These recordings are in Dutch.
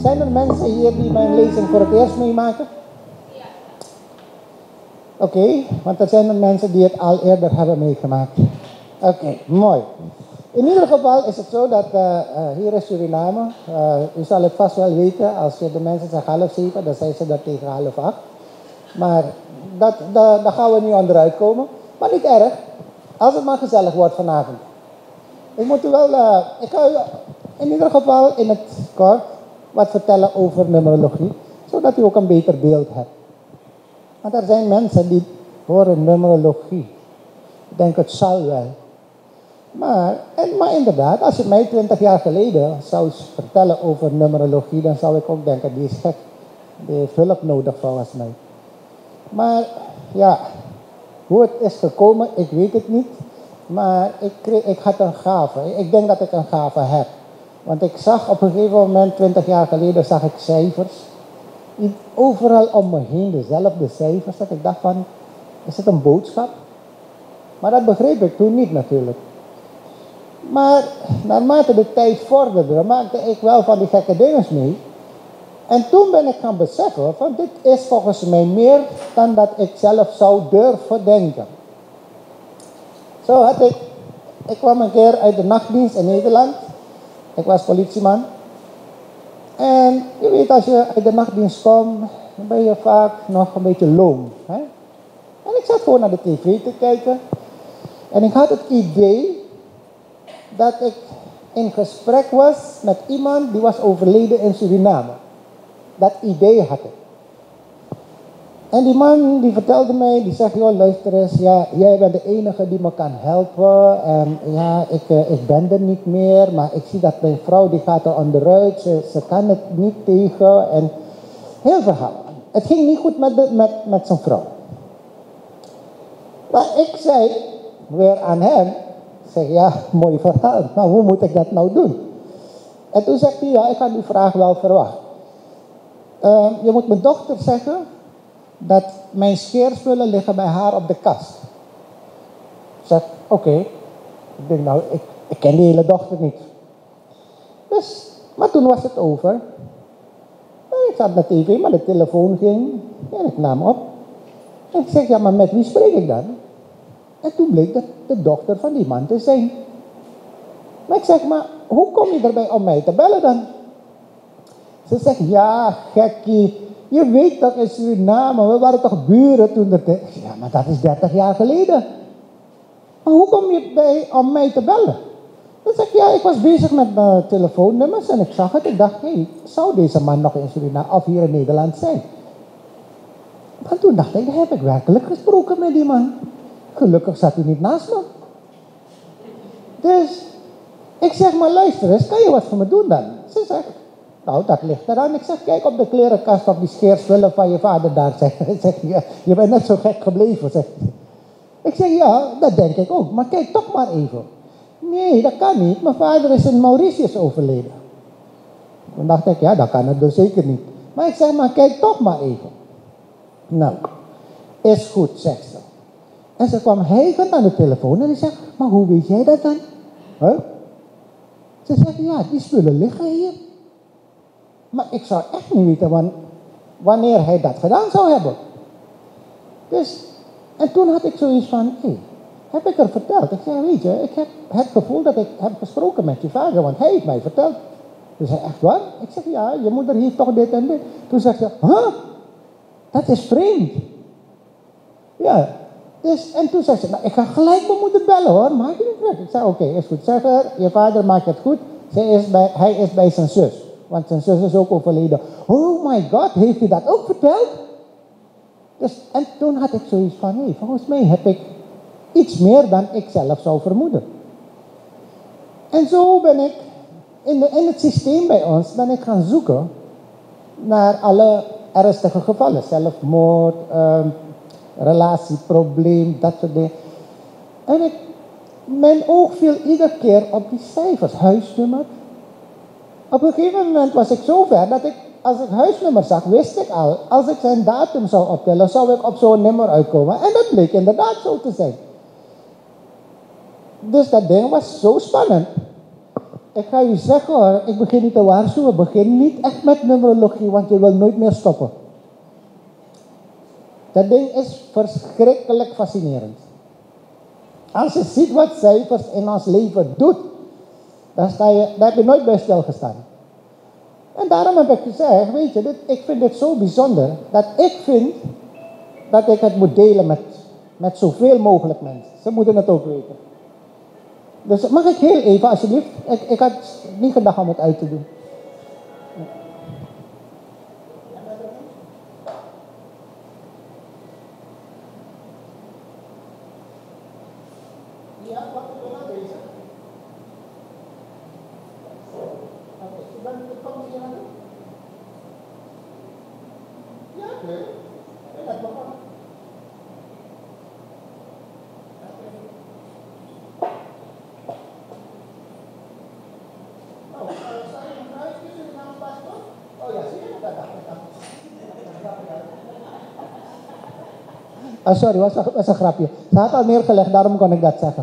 Zijn er mensen hier die mijn lezing voor het eerst meemaken? Oké, want er zijn er mensen die het al eerder hebben meegemaakt. Oké, mooi. In ieder geval is het zo dat hier in Suriname, u zal het vast wel weten, als je de mensen zegt 6:30, dan zijn ze dat tegen 7:30. Maar daar gaan we niet onderuit komen. Maar niet erg, als het maar gezellig wordt vanavond. Ik moet u wel, ik ga u in ieder geval in het kort wat vertellen over numerologie, zodat u ook een beter beeld hebt. Want er zijn mensen die horen numerologie. Ik denk het zal wel. Maar inderdaad, als je mij 20 jaar geleden zou vertellen over numerologie, dan zou ik ook denken, die is gek. Die heeft hulp nodig volgens mij. Maar ja, hoe het is gekomen, ik weet het niet. Maar ik had een gave. Ik denk dat ik een gave heb. Want ik zag op een gegeven moment, 20 jaar geleden, zag ik cijfers. Overal om me heen dezelfde cijfers. Dat ik dacht van, is het een boodschap? Maar dat begreep ik toen niet natuurlijk. Maar naarmate de tijd vorderde, maakte ik wel van die gekke dingen mee. En toen ben ik gaan beseffen van dit is volgens mij meer dan dat ik zelf zou durven denken. Zo had ik kwam een keer uit de nachtdienst in Nederland. Ik was politieman. En je weet, als je uit de nachtdienst komt, dan ben je vaak nog een beetje loom. Hè? En ik zat gewoon naar de tv te kijken. En ik had het idee dat ik in gesprek was met iemand die was overleden in Suriname. Dat idee had ik. En die man die vertelde mij, die zegt, joh luister eens, ja, jij bent de enige die me kan helpen. En ja, ik ben er niet meer, maar ik zie dat mijn vrouw die gaat er onderuit, ze kan het niet tegen. En heel verhaal. Het ging niet goed met zijn vrouw. Maar ik zei weer aan hem, ik zeg ja, mooi verhaal, maar hoe moet ik dat nou doen? En toen zegt hij, ja, ik had die vraag wel verwacht. Je moet mijn dochter zeggen dat mijn scheerspullen liggen bij haar op de kast. Ik zeg, oké. Ik denk, nou, ik ken die hele dochter niet. Dus, maar toen was het over. En ik zat naar tv, maar de telefoon ging. En ik nam op. En ik zeg, ja, maar met wie spreek ik dan? En toen bleek dat de dochter van die man te zijn. Maar ik zeg, maar hoe kom je erbij om mij te bellen dan? Ze zegt, ja, gekkie. Je weet toch in Suriname, we waren toch buren toen dat... Ja, maar dat is 30 jaar geleden. Maar hoe kom je bij om mij te bellen? Dan zeg ik, ja, ik was bezig met mijn telefoonnummers en ik zag het. Ik dacht, hé, zou deze man nog in Suriname of hier in Nederland zijn? Maar toen dacht ik, heb ik werkelijk gesproken met die man. Gelukkig zat hij niet naast me. Dus ik zeg, maar luister eens, kan je wat voor me doen dan? Ze zegt, nou, dat ligt eraan. Ik zeg, kijk op de klerenkast of die scheerspullen van je vader daar. Zeg, ja, je bent net zo gek gebleven, zeg. Ik zeg, ja, dat denk ik ook. Maar kijk toch maar even. Nee, dat kan niet. Mijn vader is in Mauritius overleden. Toen dacht ik, ja, dat kan het dus zeker niet. Maar ik zeg, maar kijk toch maar even. Nou, is goed, zegt ze. En ze kwam hijgend aan de telefoon en die zegt, maar hoe weet jij dat dan? Huh? Ze zegt, ja, die spullen liggen hier. Maar ik zou echt niet weten wanneer hij dat gedaan zou hebben. Dus, en toen had ik zoiets van, hé, heb ik er verteld? Ik zei, weet je, ik heb het gevoel dat ik heb gesproken met je vader, want hij heeft mij verteld. Ze zei, echt waar? Ik zeg, ja, je moeder heeft toch dit en dit. Toen zegt ze, huh? Dat is vreemd. Ja, dus, en toen zei ze, nou, ik ga gelijk mijn moeder bellen hoor, maak je niet druk. Ik zei, oké, is goed. Zeg haar, je vader maakt het goed. Hij is bij zijn zus. Want zijn zus is ook overleden. Oh my god, heeft hij dat ook verteld? Dus, en toen had ik zoiets van, hé, volgens mij heb ik iets meer dan ik zelf zou vermoeden. En zo ben ik, in het systeem bij ons, ben ik gaan zoeken naar alle ernstige gevallen. Zelfmoord, relatieprobleem, dat soort dingen. En mijn oog viel iedere keer op die cijfers, huisnummer. Op een gegeven moment was ik zo ver dat ik, als ik huisnummer zag, wist ik al, als ik zijn datum zou optellen, zou ik op zo'n nummer uitkomen. En dat bleek inderdaad zo te zijn. Dus dat ding was zo spannend. ik ga u zeggen hoor, ik begin niet te waarschuwen, begin niet echt met numerologie, want je wil nooit meer stoppen. Dat ding is verschrikkelijk fascinerend. Als je ziet wat cijfers in ons leven doet, dan heb je nooit bij stilgestaan. En daarom heb ik gezegd, weet je, ik vind dit zo bijzonder, dat ik vind dat ik het moet delen met zoveel mogelijk mensen. Ze moeten het ook weten. Dus mag ik heel even, alsjeblieft? Ik had niet gedacht om het uit te doen. Ja, wat is er nou bezig? Oké, ik kom hier aan doen. Ja, leuk. Ik heb begonnen. Sorry, was een grapje. Ze had al neergelegd, daarom kon ik dat zeggen.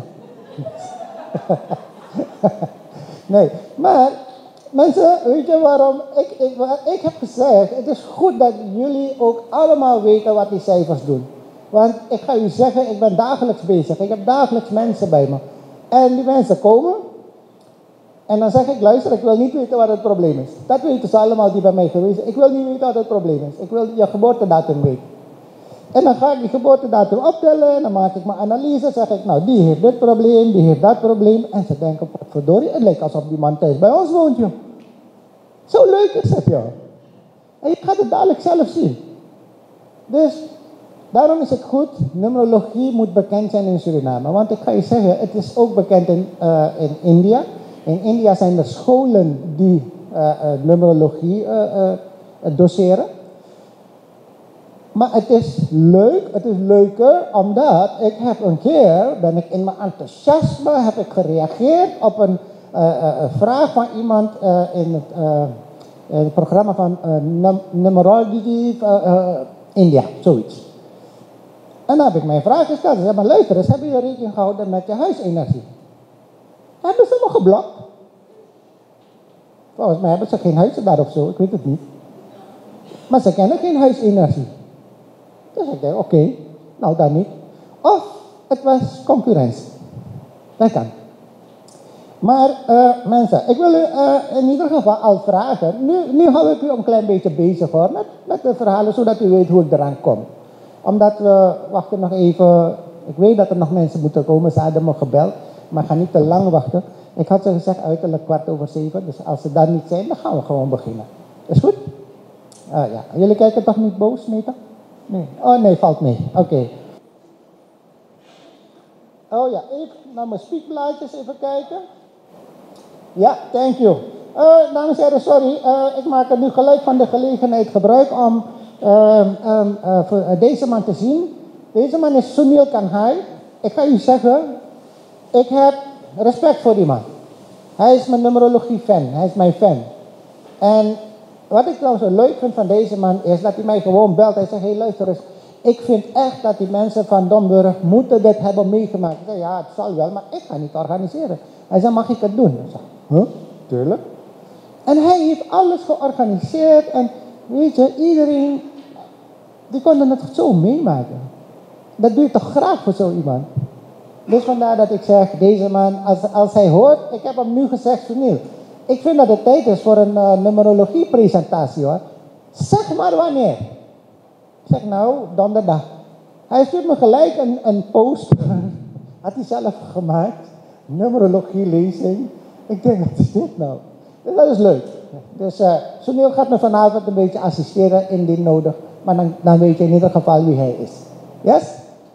Nee, maar mensen, weet je waarom? Ik heb gezegd, het is goed dat jullie ook allemaal weten wat die cijfers doen. Want ik ga u zeggen, ik ben dagelijks bezig. Ik heb dagelijks mensen bij me. En die mensen komen. En dan zeg ik, luister, ik wil niet weten wat het probleem is. Dat weten ze allemaal die bij mij geweest zijn. Ik wil niet weten wat het probleem is. Ik wil je geboortedatum weten. En dan ga ik die geboortedatum optellen, dan maak ik mijn analyse, zeg ik, nou, die heeft dit probleem, die heeft dat probleem. En ze denken, verdorie, het lijkt alsof die man thuis bij ons woont, joh. Zo leuk is het, joh. En je gaat het dadelijk zelf zien. Dus, daarom is het goed, numerologie moet bekend zijn in Suriname. Want ik ga je zeggen, het is ook bekend in India. In India zijn er scholen die numerologie doseren. Maar het is leuk, het is leuker, omdat ik heb een keer, ben ik in mijn enthousiasme, heb ik gereageerd op een vraag van iemand in het programma van Numerology India, zoiets. En dan heb ik mijn vraag gesteld. Ze zei, maar luister eens, hebben jullie rekening gehouden met je huisenergie? Hebben ze me geblokt? Volgens mij hebben ze geen huizen daar of zo, ik weet het niet. Maar ze kennen geen huisenergie. Dus ik denk, oké, nou dan niet. Of het was concurrentie. Dat kan. Maar mensen, ik wil u in ieder geval al vragen. Nu hou ik u een klein beetje bezig hoor, met de verhalen, zodat u weet hoe ik eraan kom. Omdat we, wachten nog even, ik weet dat er nog mensen moeten komen, ze hadden me gebeld. Maar ik ga niet te lang wachten. Ik had ze gezegd uiterlijk 7:15, dus als ze daar niet zijn, dan gaan we gewoon beginnen. Is goed? Ja. Jullie kijken toch niet boos, nee toch? Nee. Oh nee, valt mee. Oké. Oh ja, even naar mijn speakblaadjes even kijken. Ja, thank you. Dames en heren, sorry. Ik maak er nu gelijk van de gelegenheid gebruik om deze man te zien. Deze man is Sunil Kanhai. Ik ga u zeggen, ik heb respect voor die man. Hij is mijn numerologie fan. Hij is mijn fan. En wat ik trouwens zo leuk vind van deze man is dat hij mij gewoon belt. Hij zegt, hey luister eens, ik vind echt dat die mensen van Domburg moeten dit hebben meegemaakt. Ik zeg, ja, het zal wel, maar ik ga niet organiseren. Hij zei, mag ik het doen? Ik zeg, huh? Tuurlijk. En hij heeft alles georganiseerd en weet je, iedereen, die konden het zo meemaken. Dat doe je toch graag voor zo iemand? Dus vandaar dat ik zeg, deze man, als hij hoort, ik heb hem nu gezegd, Sunil, ik vind dat het tijd is voor een numerologie presentatie hoor. Zeg maar wanneer. Ik zeg nou, donderdag. Hij stuurt me gelijk een post. Had hij zelf gemaakt. Numerologie lezing. Ik denk, wat is dit nou? Dus dat is leuk. Dus Sunil gaat me vanavond een beetje assisteren indien nodig. Maar dan weet je in ieder geval wie hij is. Yes?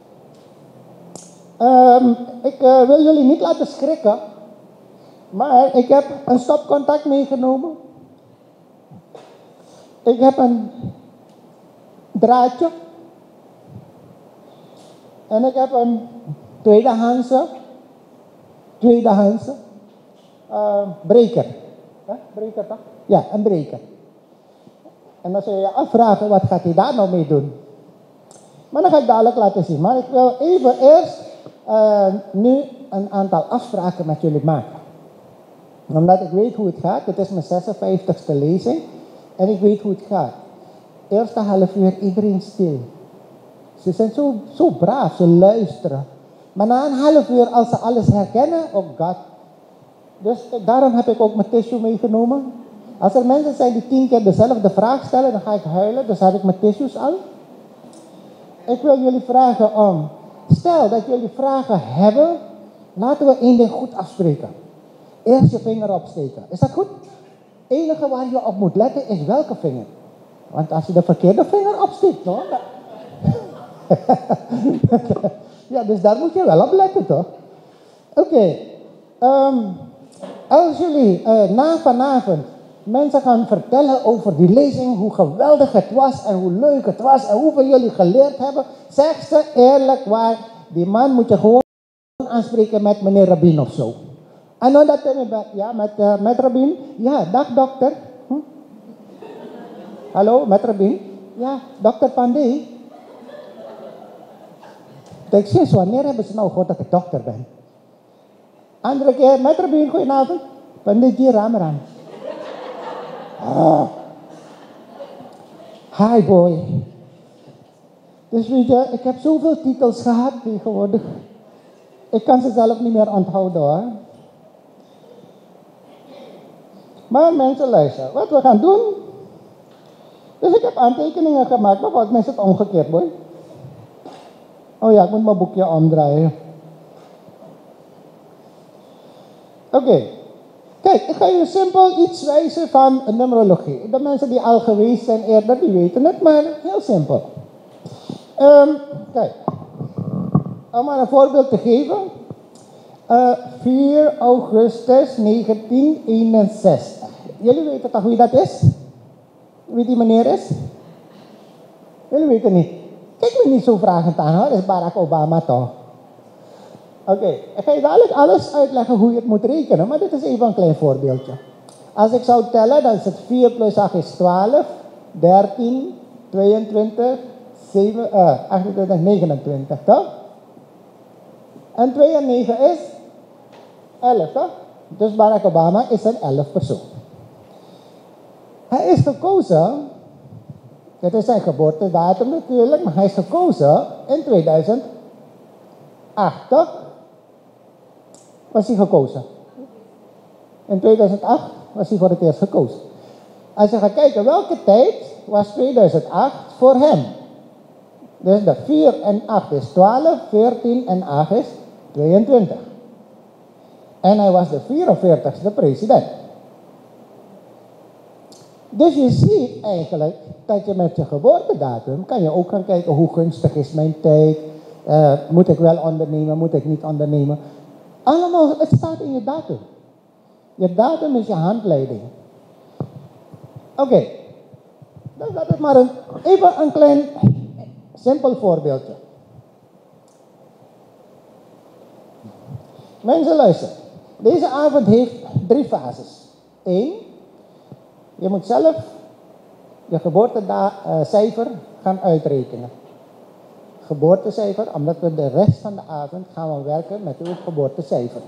Ik wil jullie niet laten schrikken. Maar ik heb een stopcontact meegenomen. Ik heb een draadje. En ik heb een tweedehandse breker. Breker toch? Ja, een breker. En dan zul je je afvragen, wat gaat hij daar nou mee doen? Maar dat ga ik dadelijk laten zien. Maar ik wil even eerst nu een aantal afspraken met jullie maken. Omdat ik weet hoe het gaat. Het is mijn 56e lezing. En ik weet hoe het gaat. Eerste half uur iedereen stil. Ze zijn zo braaf, ze luisteren. Maar na een half uur, als ze alles herkennen, oh God. Dus daarom heb ik ook mijn tissue meegenomen. Als er mensen zijn die 10 keer dezelfde vraag stellen, dan ga ik huilen. Dus heb ik mijn tissues al. Ik wil jullie vragen om, stel dat jullie vragen hebben, laten we één ding goed afspreken. Eerst je vinger opsteken. Is dat goed? Het enige waar je op moet letten is welke vinger. Want als je de verkeerde vinger opsteekt, hoor. Ja, dus daar moet je wel op letten, toch? Oké. Als jullie na vanavond mensen gaan vertellen over die lezing, hoe geweldig het was en hoe leuk het was en hoeveel jullie geleerd hebben, zeg ze eerlijk waar, die man moet je gewoon aanspreken met meneer Rabin of zo. En dan dat ja, met Rabin. Ja, dag dokter. Hallo, met Rabin. Ja, dokter Pandey. Ik zeg, wanneer hebben ze nou gehoord dat ik dokter ben? Andere keer, met Rabin, goedenavond. Pandey Ramram. Ah. Hi boy. Dus weet je, ik heb zoveel titels gehad tegenwoordig. Ik kan ze zelf niet meer onthouden hoor. Maar mensen, luisteren. Wat we gaan doen. Dus ik heb aantekeningen gemaakt, maar volgens mij is het omgekeerd, boy. Oh ja, ik moet mijn boekje omdraaien. Oké. Kijk, ik ga je simpel iets wijzen van numerologie. De mensen die al geweest zijn eerder, die weten het, maar heel simpel. Kijk, om maar een voorbeeld te geven. 4 augustus 1961. Jullie weten toch wie dat is? Wie die meneer is? Jullie weten niet. Kijk me niet zo vragend aan hoor, dat is Barack Obama toch? Oké, ik ga je dadelijk alles uitleggen hoe je het moet rekenen, maar dit is even een klein voorbeeldje. Als ik zou tellen, dan is het 4 plus 8 is 12, 13, 22, 7, 28, 29, toch? En 2 en 9 is 11, toch? Dus Barack Obama is een 11 persoon. Hij is gekozen, dit is zijn geboortedatum natuurlijk, maar hij is gekozen in 2008, toch? Was hij gekozen. In 2008 was hij voor het eerst gekozen. Als je gaat kijken welke tijd was 2008 voor hem. Dus de 4 en 8 is 12, 14 en 8 is 22. En hij was de 44ste president. Dus je ziet eigenlijk dat je met je geboortedatum kan je ook gaan kijken hoe gunstig is mijn tijd. Moet ik wel ondernemen, moet ik niet ondernemen. Allemaal, het staat in je datum. Je datum is je handleiding. Oké. Dus dat is maar even een klein, simpel voorbeeldje. Mensen luisteren. Deze avond heeft 3 fases. 1. Je moet zelf je geboortecijfer gaan uitrekenen. Geboortecijfer, omdat we de rest van de avond gaan we werken met uw geboortecijfer.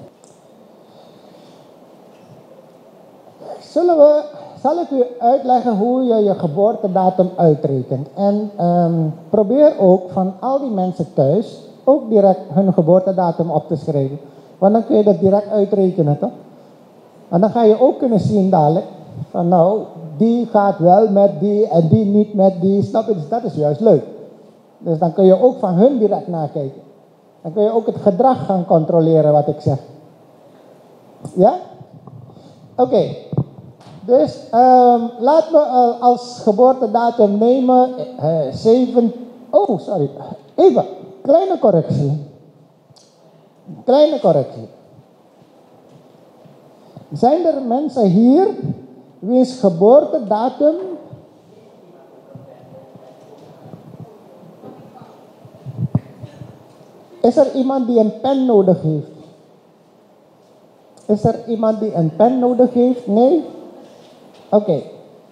Zal ik u uitleggen hoe je je geboortedatum uitrekent. En probeer ook van al die mensen thuis ook direct hun geboortedatum op te schrijven. Want dan kun je dat direct uitrekenen, toch? En dan ga je ook kunnen zien dadelijk, van nou, die gaat wel met die en die niet met die. Snap je? Dus dat is juist leuk. Dus dan kun je ook van hun direct nakijken. Dan kun je ook het gedrag gaan controleren wat ik zeg. Ja? Oké. Dus laten we als geboortedatum nemen 7... Oh, sorry. Even, kleine correctie. Kleine correctie. Zijn er mensen hier wiens geboortedatum... Is er iemand die een pen nodig heeft? Is er iemand die een pen nodig heeft? Nee? Oké.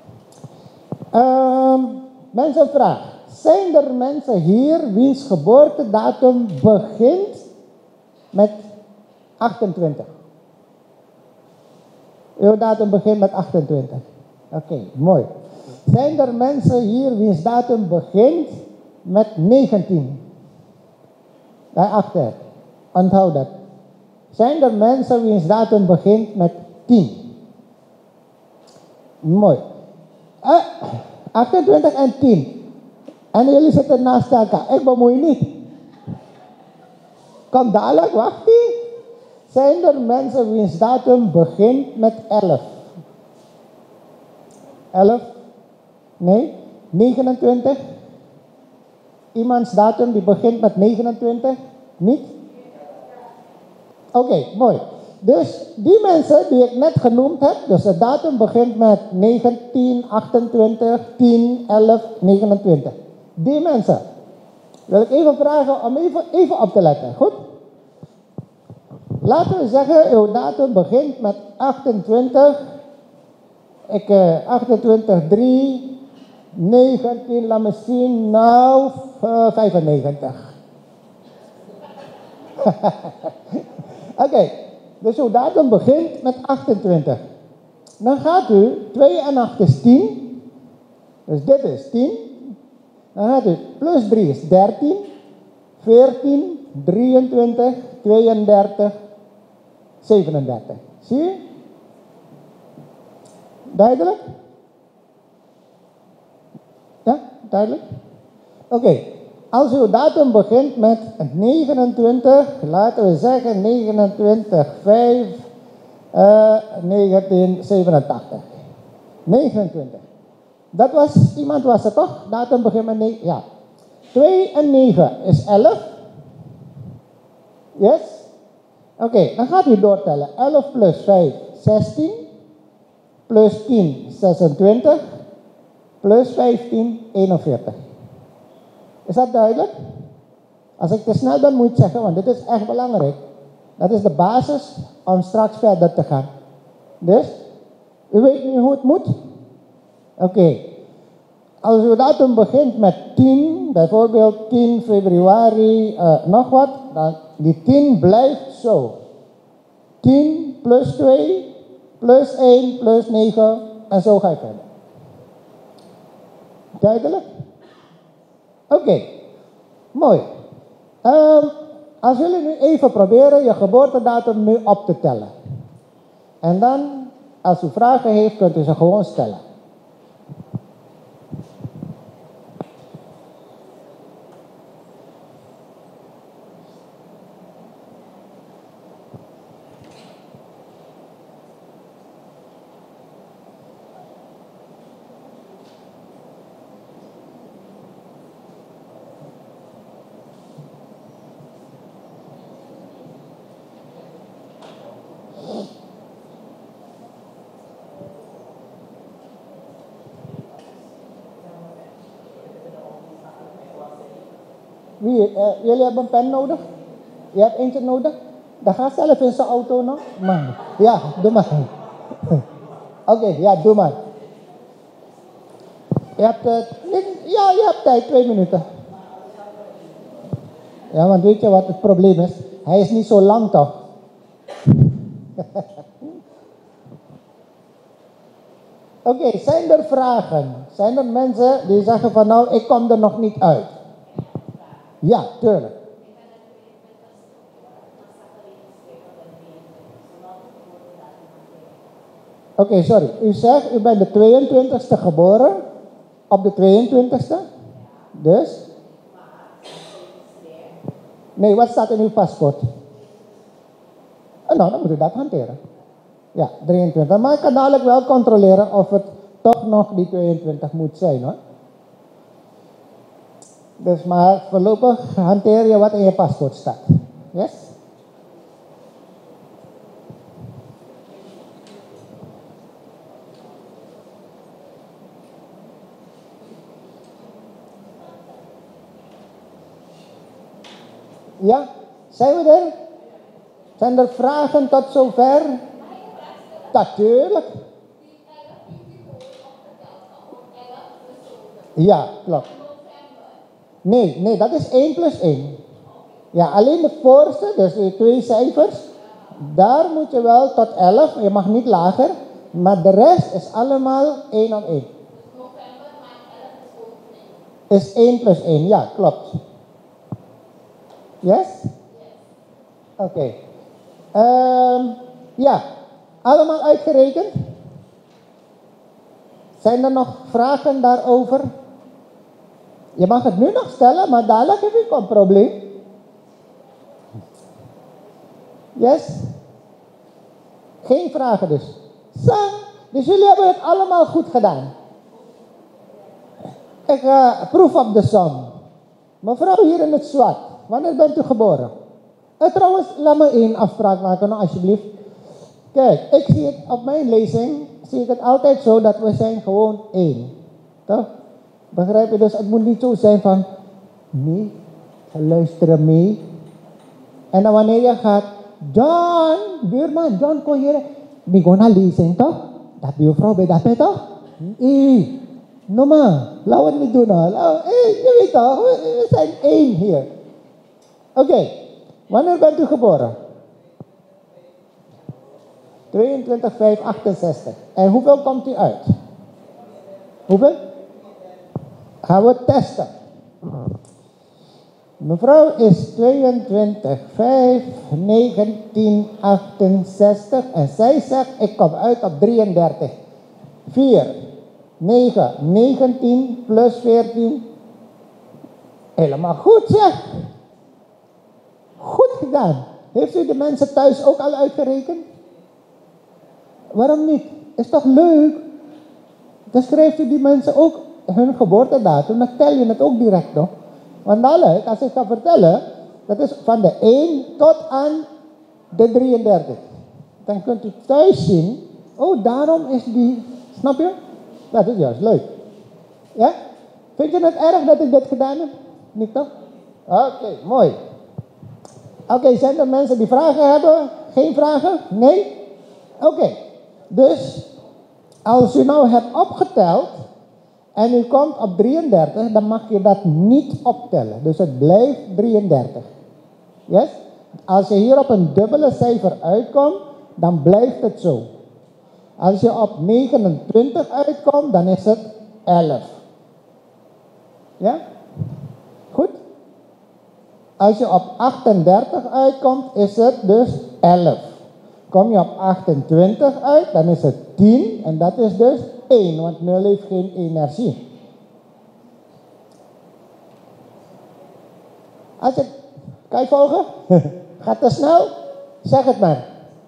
Mensen vragen. Zijn er mensen hier wiens geboortedatum begint met 28? Uw datum begint met 28. Oké, mooi. Zijn er mensen hier wiens datum begint met 19? Daarachter. Onthoud dat. Zijn er mensen wiens datum begint met 10? Mooi. 28 en 10. En jullie zitten naast elkaar. Ik bemoei niet. Kom dadelijk, wacht ie. Zijn er mensen wiens datum begint met 11? 11? Nee? 29? Iemands datum die begint met 29? Niet? Oké, mooi. Dus die mensen die ik net genoemd heb, dus de datum begint met 19, 28, 10, 11, 29. Die mensen wil ik even vragen om even op te letten, goed? Laten we zeggen, uw datum begint met 28, 28, 3, 19, laat me zien, nou, 95. Oké, dus uw datum begint met 28. Dan gaat u, 2 en 8 is 10, dus dit is 10. Dan gaat u, plus 3 is 13, 14, 23, 32, 37. Zie je? Duidelijk? Ja, duidelijk? Oké, als uw datum begint met 29, laten we zeggen 29, 5, 1987. 29. Dat was, iemand was het toch? Datum begint met 9, ja. 2 en 9 is 11. Yes? Oké, dan gaat u doortellen. 11 plus 5, 16. Plus 10, 26. Plus 15, 41. Is dat duidelijk? Als ik te snel ben, moet je het zeggen, want dit is echt belangrijk. Dat is de basis om straks verder te gaan. Dus, u weet nu hoe het moet? Oké. Als uw datum begint met 10, bijvoorbeeld 10 februari, nog wat, dan die 10 blijft zo. 10 plus 2, plus 1, plus 9, en zo ga je verder. Duidelijk? Oké, mooi. Als jullie nu even proberen je geboortedatum nu op te tellen. En dan, als u vragen heeft, kunt u ze gewoon stellen. Jullie hebben een pen nodig? Je hebt eentje nodig? Dan ga zelf in zijn auto nog. Maar, ja, doe maar. Oké, ja, doe maar. Je hebt tijd, 2 minuten. Ja, want weet je wat het probleem is? Hij is niet zo lang toch? Oké, zijn er vragen? Zijn er mensen die zeggen van nou, ik kom er nog niet uit? Ja, tuurlijk. Oké, sorry. U zegt, u bent de 22e geboren. Op de 22e. Dus? Nee, wat staat in uw paspoort? Nou, dan moet u dat hanteren. Ja, 23. Maar ik kan dadelijk wel controleren of het toch nog die 22 moet zijn, hoor. Dus maar voorlopig hanteer je wat in je paspoort staat. Yes? Ja, zijn we er? Zijn er vragen tot zover? Natuurlijk. Ja, klopt. Nee, dat is 1 plus 1. Ja, alleen de voorste, dus de 2 cijfers, daar moet je wel tot 11, je mag niet lager. Maar de rest is allemaal 1 op 1. Is 1 plus 1, ja, klopt. Yes? Oké. Ja, allemaal uitgerekend? Zijn er nog vragen daarover? Je mag het nu nog stellen, maar dadelijk heb ik een probleem. Yes? Geen vragen dus. Dus jullie hebben het allemaal goed gedaan. Ik proef op de som. Mevrouw hier in het zwart. Wanneer bent u geboren? Trouwens, laat me 1 afspraak maken, nou, alsjeblieft. Kijk, ik zie het op mijn lezing, zie ik het altijd zo dat we zijn gewoon 1. Toch? Begrijp je? Dus het moet niet zo zijn van, nee, luisteren mee. En dan wanneer je gaat, John, buurman, John, kom hier. Die gewoon naar lezing, toch? Dat buurvrouw bij dat toch? No maar, laten we het niet doen. Je weet toch, we zijn 1 hier. Oké, wanneer bent u geboren? 22,568. En hoeveel komt u uit? Hoeveel? Gaan we testen. Mevrouw is 22,5,1968 en zij zegt, ik kom uit op 33. 4, 9, 19 plus 14. Helemaal goed zeg. Goed gedaan. Heeft u de mensen thuis ook al uitgerekend? Waarom niet? Is toch leuk? Dan schrijft u die mensen ook hun geboortedatum, dan tel je het ook direct nog. Want dadelijk, als ik ga vertellen, dat is van de 1 tot aan de 33. Dan kunt u thuis zien, oh daarom is die, snap je? Dat is juist leuk. Ja? Vind je het erg dat ik dit gedaan heb? Niet toch? Oké, mooi. Oké, zijn er mensen die vragen hebben? Geen vragen? Nee? Oké. Dus, als u nou hebt opgeteld en u komt op 33, dan mag je dat niet optellen. Dus het blijft 33. Yes? Als je hier op een dubbele cijfer uitkomt, dan blijft het zo. Als je op 29 uitkomt, dan is het 11. Ja? Goed? Als je op 38 uitkomt, is het dus 11. Kom je op 28 uit, dan is het 10 en dat is dus 1, want 0 heeft geen energie. Kan je volgen? Gaat te snel? Zeg het maar.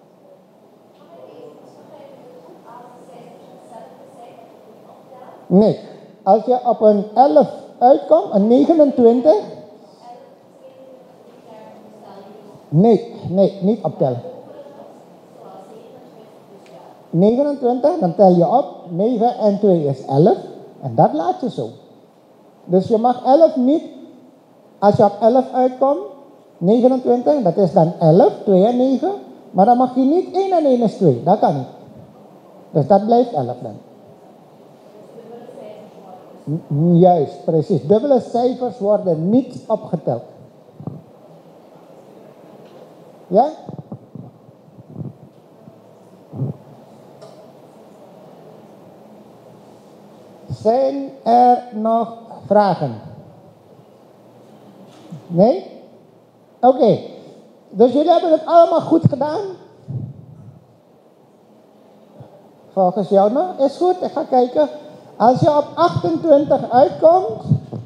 Nee, als je op een 11 uitkomt, een 29. Nee, niet optellen. 29, dan tel je op, 9 en 2 is 11. En dat laat je zo. Dus je mag 11 niet, als je op 11 uitkomt, 29, dat is dan 11, 2 en 9. Maar dan mag je niet 1 en 1 is 2, dat kan niet. Dus dat blijft 11 dan. Juist, precies. Dubbele cijfers worden niet opgeteld. Ja? Zijn er nog vragen? Nee? Oké. Dus jullie hebben het allemaal goed gedaan? Volgens jou nog? Is goed, ik ga kijken. Als je op 28 uitkomt,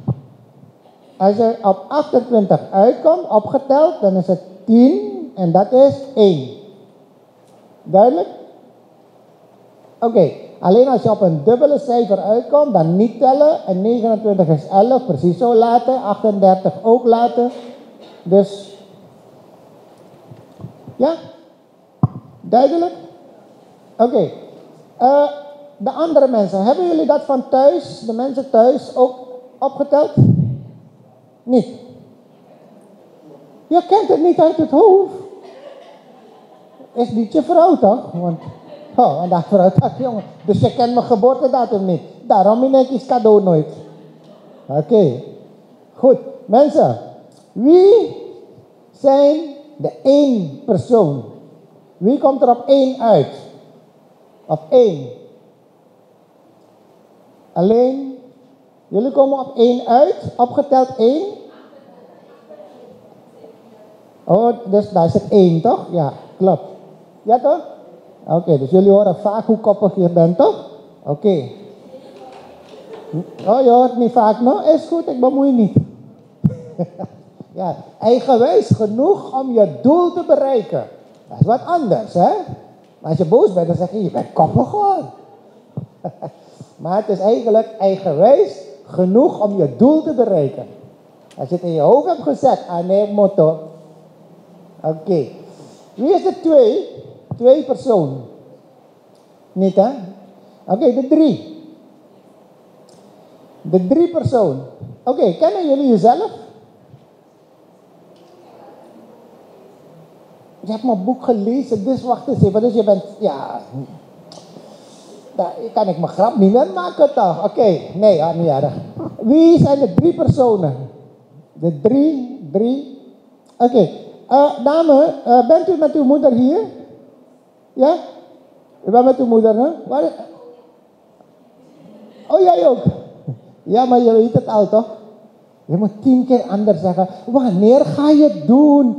opgeteld, dan is het 10 en dat is 1. Duidelijk? Oké. Alleen als je op een dubbele cijfer uitkomt, dan niet tellen. En 29 is 11, precies zo laten. 38 ook laten. Dus, ja? Duidelijk? Oké. De andere mensen, hebben jullie dat van thuis, de mensen thuis ook opgeteld? Niet. Je kent het niet uit het hoofd. Is niet je vrouw toch? Want... Oh, en dat vrouw dacht, jongen, dus je kent mijn geboortedatum niet. Daarom in ik cadeau nooit. Oké. Goed, mensen. Wie zijn de 1 persoon? Wie komt er op 1 uit? Op 1. Alleen, jullie komen op 1 uit, opgeteld 1. Oh, dus daar zit 1, toch? Ja, klopt. Ja, toch? Oké, dus jullie horen vaak hoe koppig je bent, toch? Oké. Oh, je hoort niet vaak, no? Is goed, ik bemoei niet. Ja, eigenwijs genoeg om je doel te bereiken. Dat is wat anders, hè? Maar als je boos bent, dan zeg je bent koppig hoor. Maar het is eigenlijk eigenwijs genoeg om je doel te bereiken. Als je het in je hoofd hebt gezet, nee, motto. Oké. Wie is de 2? 2 personen. Niet, hè? Oké, de 3. De 3 personen. Oké, kennen jullie jezelf? Je hebt mijn boek gelezen, dus wacht eens even. Dus je bent, ja... Daar kan ik mijn grap niet meer maken toch? Oké, nee, niet erg. Wie zijn de 3 personen? De 3. Oké, dame, bent u met uw moeder hier? Ja? U bent met uw moeder, hè? Waar? Oh, jij ook? Ja, maar je weet het al, toch? Je moet 10 keer anders zeggen. Wanneer ga je het doen?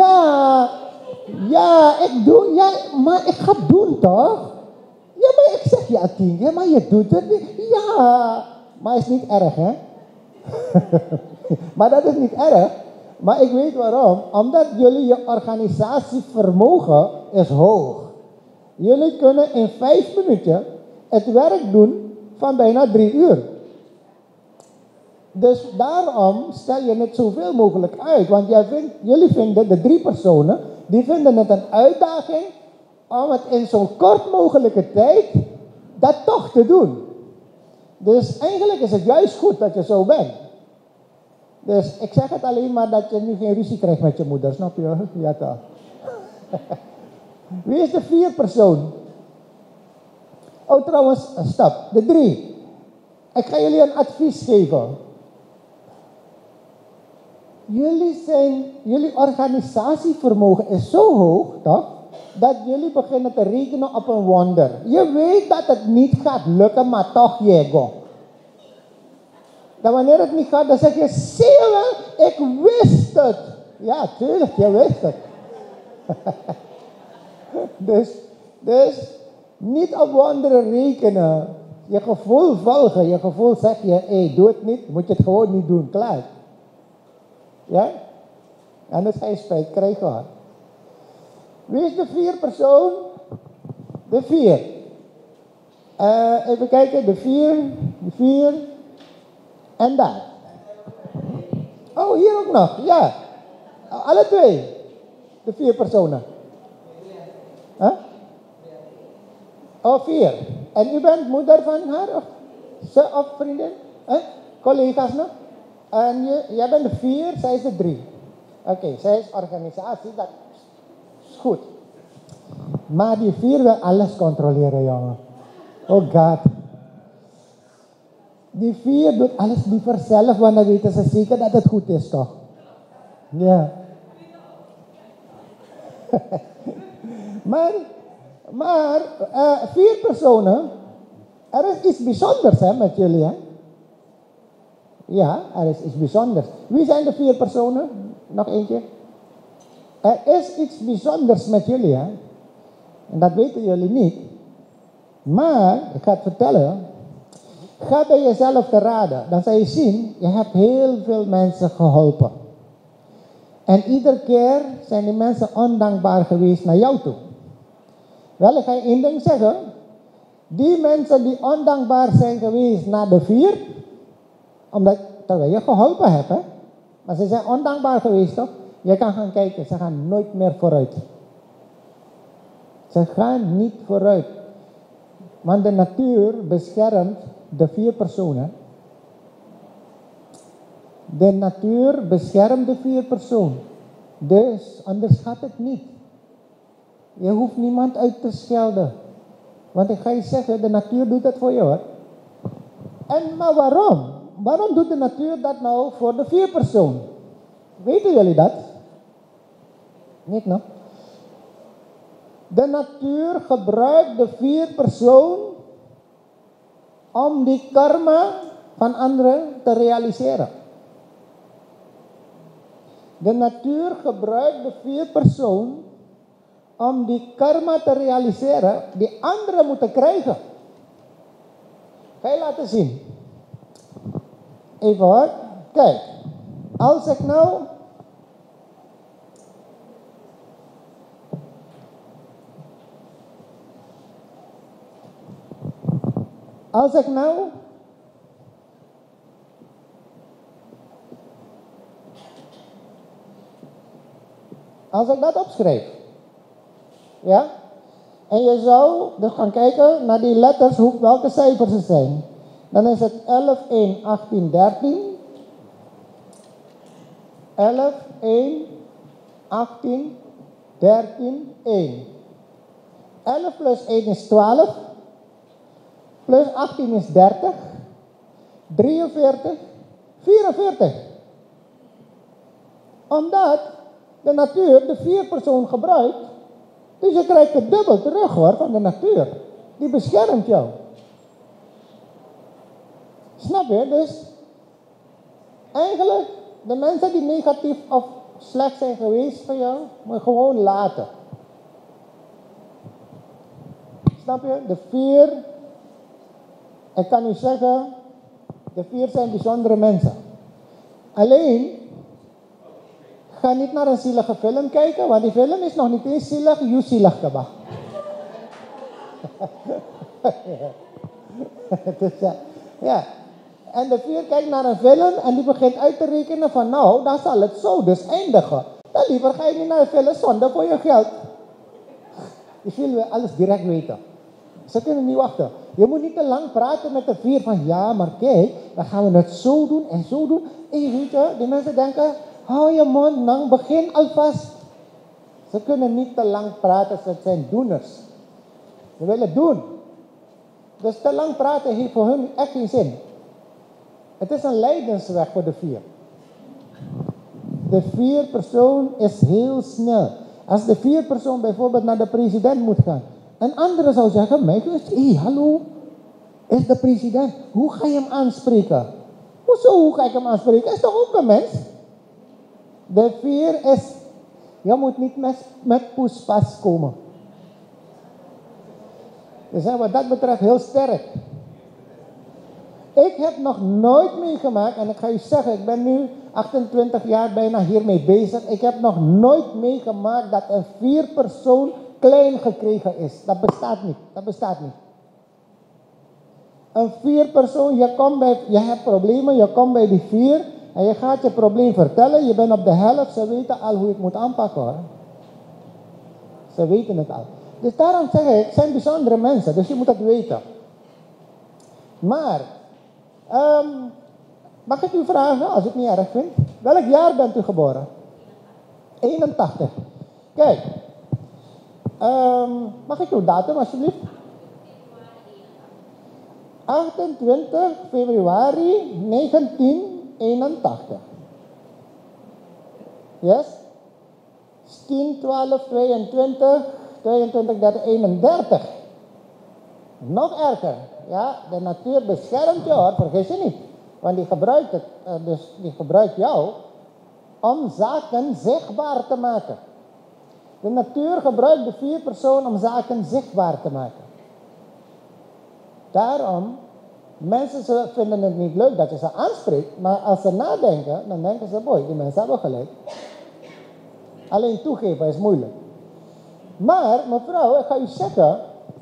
Ja, ik doe, ja, maar ik ga het doen, toch? Ja, maar ik zeg ja 10 keer, maar je doet het niet. Ja, maar is niet erg, hè? Maar dat is niet erg. Maar ik weet waarom. Omdat jullie je organisatievermogen is hoog. Jullie kunnen in 5 minuten het werk doen van bijna 3 uur. Dus daarom stel je het zoveel mogelijk uit. Want jullie vinden, de 3 personen, die vinden het een uitdaging om het in zo'n kort mogelijke tijd dat toch te doen. Dus eigenlijk is het juist goed dat je zo bent. Dus ik zeg het alleen maar dat je nu geen ruzie krijgt met je moeder, snap je? Ja toch. Wie is de 4 persoon? Oh trouwens, stop. De 3. Ik ga jullie een advies geven. Jullie organisatievermogen is zo hoog, toch? Dat jullie beginnen te rekenen op een wonder. Je weet dat het niet gaat lukken, maar toch Diego. Dan wanneer het niet gaat, dan zeg je, zie je wel, ik wist het. Ja, tuurlijk, je wist het. dus niet op wonderen rekenen. Je gevoel volgen. Je gevoel zegt je, doe het niet, moet je het gewoon niet doen, klaar. Ja? Anders ga je spijt krijgen hoor. Wie is de 4 persoon? De 4. Even kijken, de 4. En daar. Oh, hier ook nog, ja. Alle 2. De 4 personen. Huh? Oh, 4. En u bent moeder van haar? Of vriendin? Collega's nog? En jij bent de 4, zij is de 3. Oké, zij is organisatie, dat is goed. Maar die 4 wil alles controleren, jongen. Oh God. Die 4 doet alles liever zelf, want dan weten ze zeker dat het goed is, toch? Ja. maar 4 personen, er is iets bijzonders hè, met jullie, hè? Ja, er is iets bijzonders. Wie zijn de 4 personen? Nog eentje. Er is iets bijzonders met jullie, hè? En dat weten jullie niet. Maar, ik ga het vertellen. Ga bij jezelf te raden. Dan zal je zien, je hebt heel veel mensen geholpen. En iedere keer zijn die mensen ondankbaar geweest naar jou toe. Wel, ik ga je één ding zeggen. Die mensen die ondankbaar zijn geweest naar de 4, terwijl je geholpen hebt, hè? Maar ze zijn ondankbaar geweest, toch? Je kan gaan kijken, ze gaan nooit meer vooruit. Ze gaan niet vooruit. Want de natuur beschermt de 4 personen. De natuur beschermt de 4 personen. Dus anders gaat het niet. Je hoeft niemand uit te schelden. Want ik ga je zeggen, de natuur doet het voor je hoor. Maar waarom? Waarom doet de natuur dat nou voor de 4 personen? Weten jullie dat? Niet, no? De natuur gebruikt de vier persoon om die karma van anderen te realiseren. De natuur gebruikt de vier persoon om die karma te realiseren die anderen moeten krijgen. Ga je laten zien. Even hoor. Kijk. Als ik nou als ik dat opschrijf, ja, en je zou dus gaan kijken naar die letters, welke cijfers het zijn. Dan is het 11, 1, 18, 13. 11, 1, 18, 13, 1. 11 plus 1 is 12. Plus 18 is 30. 43, 44. Omdat de natuur de vier persoon gebruikt. Dus je krijgt het dubbel terug hoor van de natuur. Die beschermt jou. Snap je? Dus eigenlijk de mensen die negatief of slecht zijn geweest voor jou, moet je gewoon laten. Snap je? De vier, ik kan u zeggen, de vier zijn bijzondere mensen. Alleen, ga niet naar een zielige film kijken, want die film is nog niet eens zielig, je zielig kaba. Dus, ja. En de vier kijkt naar een film en die begint uit te rekenen van nou, dan zal het zo dus eindigen. Dan liever ga je niet naar een film zonder voor je geld. Die wil alles direct weten. Ze kunnen niet wachten. Je moet niet te lang praten met de vier van ja, maar kijk, dan gaan we het zo doen en zo doen. En je weet je, die mensen denken, hou je mond, dan begin alvast. Ze kunnen niet te lang praten, ze zijn doeners. Ze willen doen. Dus te lang praten heeft voor hun echt geen zin. Het is een lijdensweg voor de vier. De vier persoon is heel snel. Als de vier persoon bijvoorbeeld naar de president moet gaan. Een andere zou zeggen, hé, hallo, is de president. Hoe ga je hem aanspreken? Hoezo, hoe ga ik hem aanspreken? Is toch ook een mens? De vier is, je moet niet met poespas komen. Dus zijn wat dat betreft heel sterk. Ik heb nog nooit meegemaakt, en ik ga u zeggen, ik ben nu 28 jaar bijna hiermee bezig. Ik heb nog nooit meegemaakt dat een vier persoon klein gekregen is. Dat bestaat niet. Dat bestaat niet. Een vier persoon, je hebt problemen, je komt bij die vier en je gaat je probleem vertellen. Je bent op de helft, ze weten al hoe je het moet aanpakken hoor. Ze weten het al. Dus daarom zeg ik, het zijn bijzondere mensen, dus je moet het weten. Maar, mag ik u vragen, als u het niet erg vindt, welk jaar bent u geboren? 81. Kijk, mag ik uw datum alsjeblieft? 28 februari 1981. Yes? 10, 12, 22, 22, 30, 31. Nog erger. Ja, de natuur beschermt je hoor, vergis je niet. Want die gebruikt het, dus die gebruikt jou om zaken zichtbaar te maken. De natuur gebruikt de vier personen om zaken zichtbaar te maken. Daarom, mensen vinden het niet leuk dat je ze aanspreekt, maar als ze nadenken, dan denken ze, boy, die mensen hebben gelijk. Alleen toegeven is moeilijk. Maar, mevrouw, ik ga u zeggen,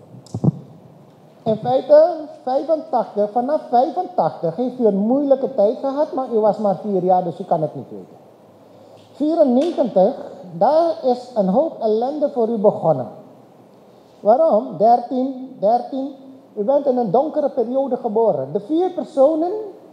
in feite, vanaf 85 heeft u een moeilijke tijd gehad, maar u was maar 4 jaar, dus u kan het niet weten. 94, daar is een hoop ellende voor u begonnen. Waarom? 13, u bent in een donkere periode geboren. De vier personen,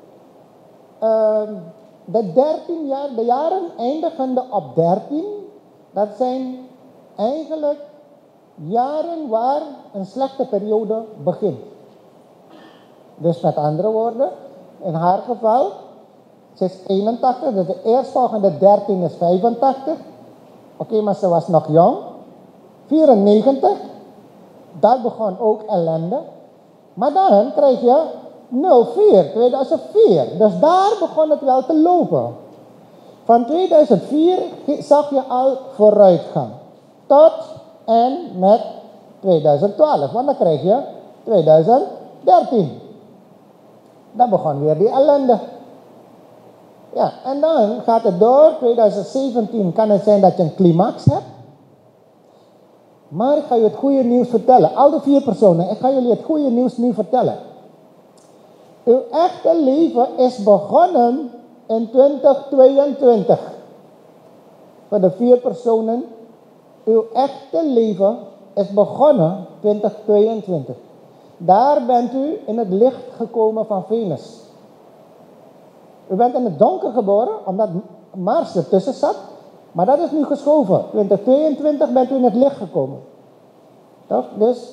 de jaren eindigende op 13, dat zijn eigenlijk jaren waar een slechte periode begint. Dus met andere woorden, in haar geval, ze is 81, dus de eerstvolgende 13 is 85. Oké, maar ze was nog jong. 94, daar begon ook ellende. Maar dan krijg je 04, 2004. Dus daar begon het wel te lopen. Van 2004 zag je al vooruitgang. Tot en met 2012. Want dan krijg je 2013. Dan begon weer die ellende. Ja, en dan gaat het door. 2017 kan het zijn dat je een climax hebt. Maar ik ga je het goede nieuws vertellen. Al de 4 personen, ik ga jullie het goede nieuws nu vertellen. Uw echte leven is begonnen in 2022. Voor de 4 personen, uw echte leven is begonnen 2022. Daar bent u in het licht gekomen van Venus. U bent in het donker geboren, omdat Mars ertussen zat. Maar dat is nu geschoven. 2022 bent u in het licht gekomen. Toch? Dus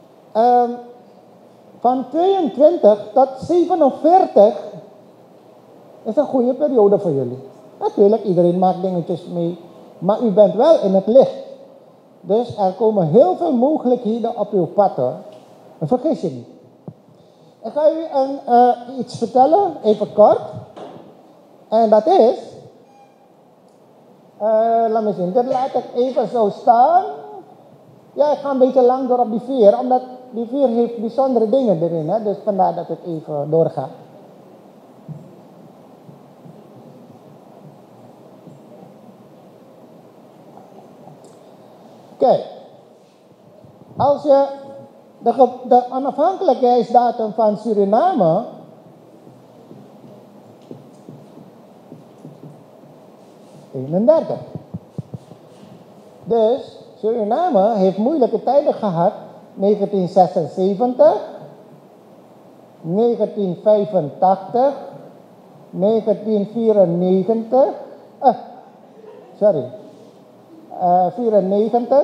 van 22 tot 47 is een goede periode voor jullie. Natuurlijk, iedereen maakt dingetjes mee. Maar u bent wel in het licht. Dus er komen heel veel mogelijkheden op uw pad hoor. En vergis je niet. Ik ga u iets vertellen, even kort. En dat is... laat me zien, dit laat ik even zo staan. Ja, ik ga een beetje lang door op die 4, omdat die 4 heeft bijzondere dingen erin. Hè? Dus vandaar dat ik even doorga. Kijk, als je de onafhankelijkheidsdatum van Suriname... Dus Suriname heeft moeilijke tijden gehad. 1976, 1985, 1994, 94.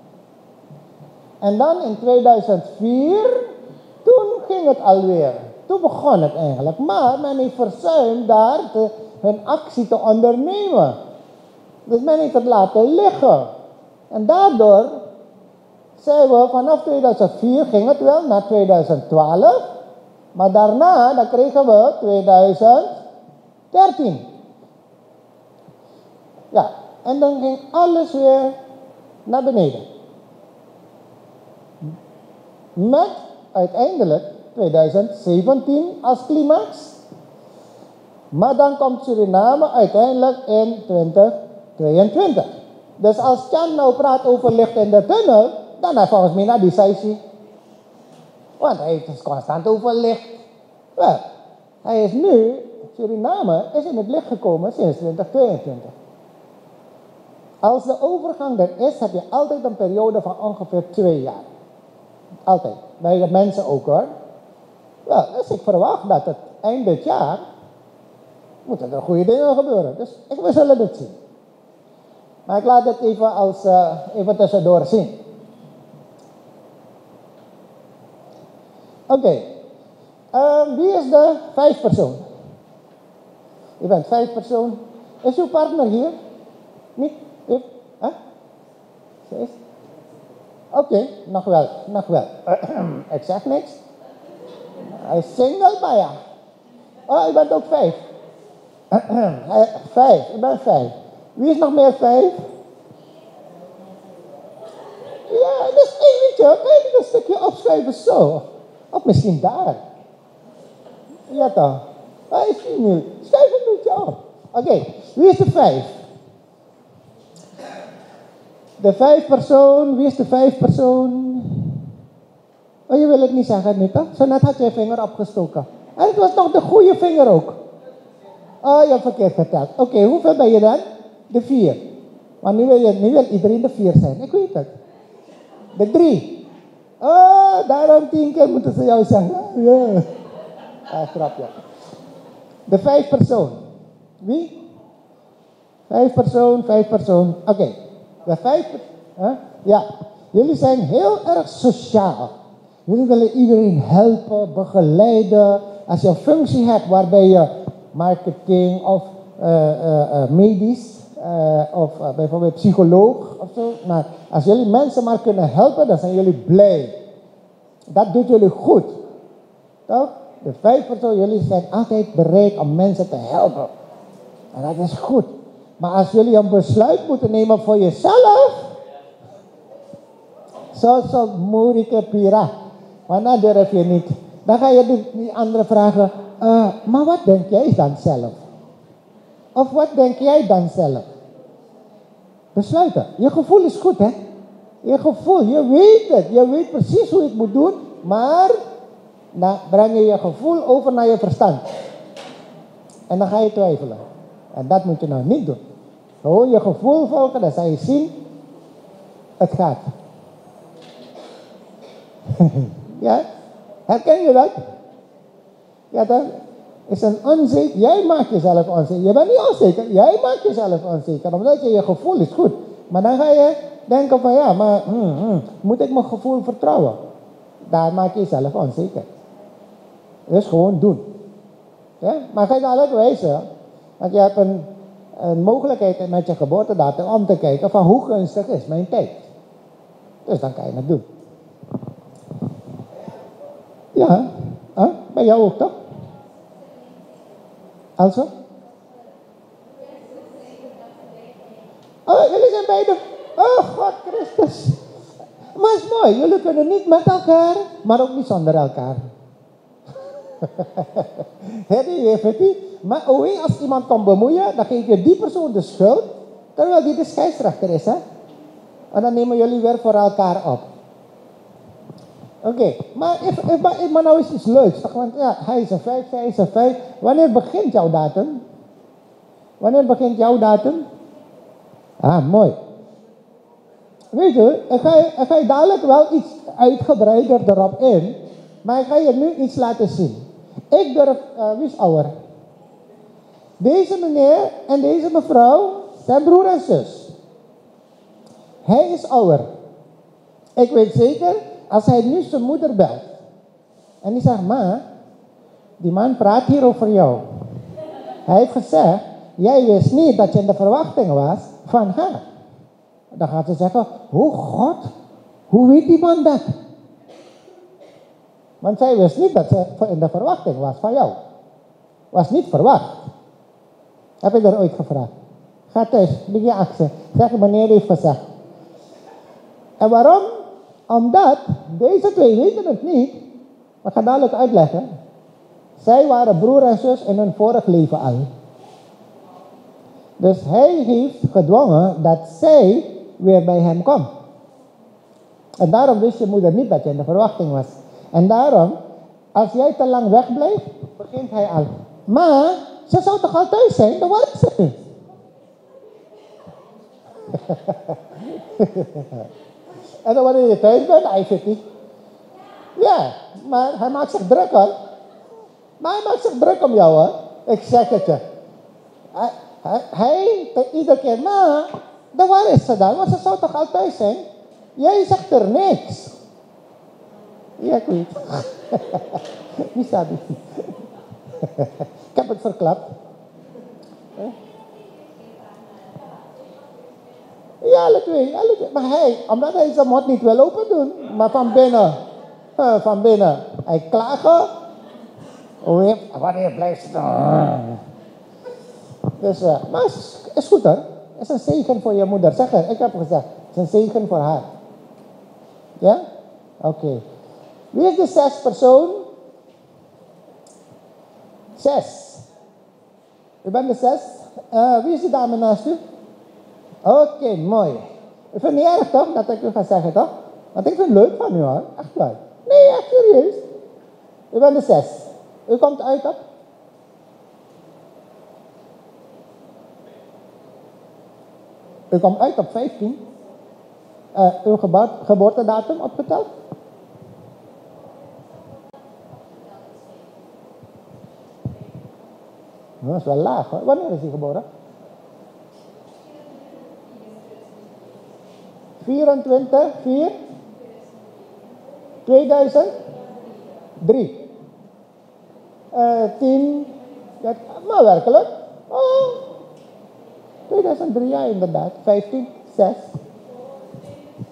En dan in 2004, toen ging het alweer. Toen begon het eigenlijk. Maar men heeft verzuimd daar hun actie te ondernemen. Dus men heeft het laten liggen. En daardoor zijn we vanaf 2004 ging het wel naar 2012. Maar daarna dan kregen we 2013. Ja, en dan ging alles weer naar beneden. Met uiteindelijk 2017 als climax. Maar dan komt Suriname uiteindelijk in 2022. Dus als Chan nou praat over licht in de tunnel, dan hij volgens mij naar die sessie. Want hij heeft het constant over licht. Wel, hij is nu, Suriname is in het licht gekomen sinds 2022. Als de overgang er is, heb je altijd een periode van ongeveer 2 jaar. Altijd. Bij de mensen ook hoor. Wel, dus ik verwacht dat het eind dit jaar moeten er goede dingen gebeuren. Dus we zullen het zien. Maar ik laat het even even tussendoor zien. Oké. Wie is de 5 persoon? Je bent 5 persoon. Is uw partner hier? Niet? Huh? Oké, nog wel. Ik zeg niks. Hij is single, maar ja. Oh, je bent ook 5. 5, ik ben 5. Wie is nog meer 5? Ja, dat is eentje. Kan je een stukje opschuiven zo? Of misschien daar. Ja toch. Hij is female. Schuif een beetje op. Oké, wie is de 5? De 5 persoon. Wie is de 5 persoon? Oh, je wil het niet zeggen, Nita? Zo net had je je vinger opgestoken. En het was nog de goede vinger ook. Oh, je hebt verkeerd verteld. Oké, hoeveel ben je dan? De 4. Maar nu wil iedereen de 4 zijn. Ik weet het. De 3. Oh, daarom 10 keer moeten ze jou zeggen. Ja. Grapje. De 5 persoon. Wie? 5 persoon. Oké. De 5 persoon. Ja. Jullie zijn heel erg sociaal. Jullie willen iedereen helpen, begeleiden. Als je een functie hebt waarbij je marketing of medisch of bijvoorbeeld psycholoog of zo. Maar Als jullie mensen maar kunnen helpen, dan zijn jullie blij. Dat doet jullie goed. Toch? De 5 personen, jullie zijn altijd bereid om mensen te helpen. En dat is goed. Maar als jullie een besluit moeten nemen voor jezelf, zo moeilijke pira. Maar dan durf je niet. Dan ga je die andere vragen, maar wat denk jij dan zelf? Of wat denk jij dan zelf? Besluiten. Je gevoel is goed, hè? Je gevoel, je weet het. Je weet precies hoe je het moet doen, maar dan breng je je gevoel over naar je verstand. En dan ga je twijfelen. En dat moet je nou niet doen. Gewoon je gevoel volgen, dan zal je zien, het gaat. Ja? Herken je dat? Ja, dat is een onzeker. Jij maakt jezelf onzeker. Je bent niet onzeker, jij maakt jezelf onzeker. Omdat je gevoel is goed. Maar dan ga je denken van ja, maar moet ik mijn gevoel vertrouwen? Daar maak je jezelf onzeker. Dus gewoon doen. Ja? Maar ga je dadelijk wijzen. Want je hebt een mogelijkheid met je geboortedatum om te kijken van hoe gunstig is mijn tijd. Dus dan kan je het doen. Ja, bij jou ook toch? Also? Oh, jullie zijn beide. Oh, God Christus. Maar het is mooi, jullie kunnen niet met elkaar, maar ook niet zonder elkaar. Maar als iemand komt bemoeien, dan geef je die persoon de schuld, terwijl die de scheidsrechter is, hè? En dan nemen jullie weer voor elkaar op. Oké, maar nou is iets leuks, toch? Want ja, hij is een 5, zij is een 5. Wanneer begint jouw datum? Wanneer begint jouw datum? Ah, mooi. Weet je, ik ga je dadelijk wel iets uitgebreider erop in, maar ik ga je nu iets laten zien. Ik durf, wie is ouder? Deze meneer en deze mevrouw zijn broer en zus. Hij is ouder. Ik weet zeker, als hij nu zijn moeder belt en die zegt, ma, die man praat hier over jou. Hij heeft gezegd, jij wist niet dat je in de verwachting was van haar. Dan gaat ze zeggen, oh God, hoe weet die man dat? Want zij wist niet dat ze in de verwachting was van jou. Was niet verwacht. Heb ik er ooit gevraagd. Ga thuis, lig je akse. Zeg, meneer heeft gezegd. En waarom? Omdat deze twee weten het niet. Maar ik ga dadelijk uitleggen. Zij waren broer en zus in hun vorig leven al. Dus hij heeft gedwongen dat zij weer bij hem komt. En daarom wist je moeder niet dat je in de verwachting was. En daarom, als jij te lang wegblijft, begint hij al. Maar, ze zou toch al thuis zijn? Dan waar is ze? En dan wanneer je thuis bent, hij zit niet. Ja, maar hij maakt zich druk hoor. Maar hij maakt zich druk om jou hoor. Ik zeg het je. Hij iedere keer, maar, dan waar is ze dan? Want ze zou toch al thuis zijn? Jij zegt er niks. Ja, ik weet. Wie staat die? Ik heb het verklapt. Ja, alle twee. Maar omdat hij zijn mond niet wil open doen, maar van binnen, hij klagen. Wanneer blijft het dan? Dus, maar het is goed hoor. Het is een zegen voor je moeder. Zeg het, ik heb gezegd, het is een zegen voor haar. Ja? Oké. Wie is de 6 persoon? 6. U bent de 6. Wie is de dame naast u? Oké, mooi. Ik vind het niet erg toch, dat ik u ga zeggen toch? Want ik vind het leuk van u hoor. Echt waar. Nee, echt serieus. U bent de 6. U komt uit op? U komt uit op 15. Uw geboortedatum opgeteld? Dat is wel laag hoor. Wanneer is hij geboren? 24/4/2003. Drie. 10. Ja, maar werkelijk. Oh. 2003, ja inderdaad. 15, 6.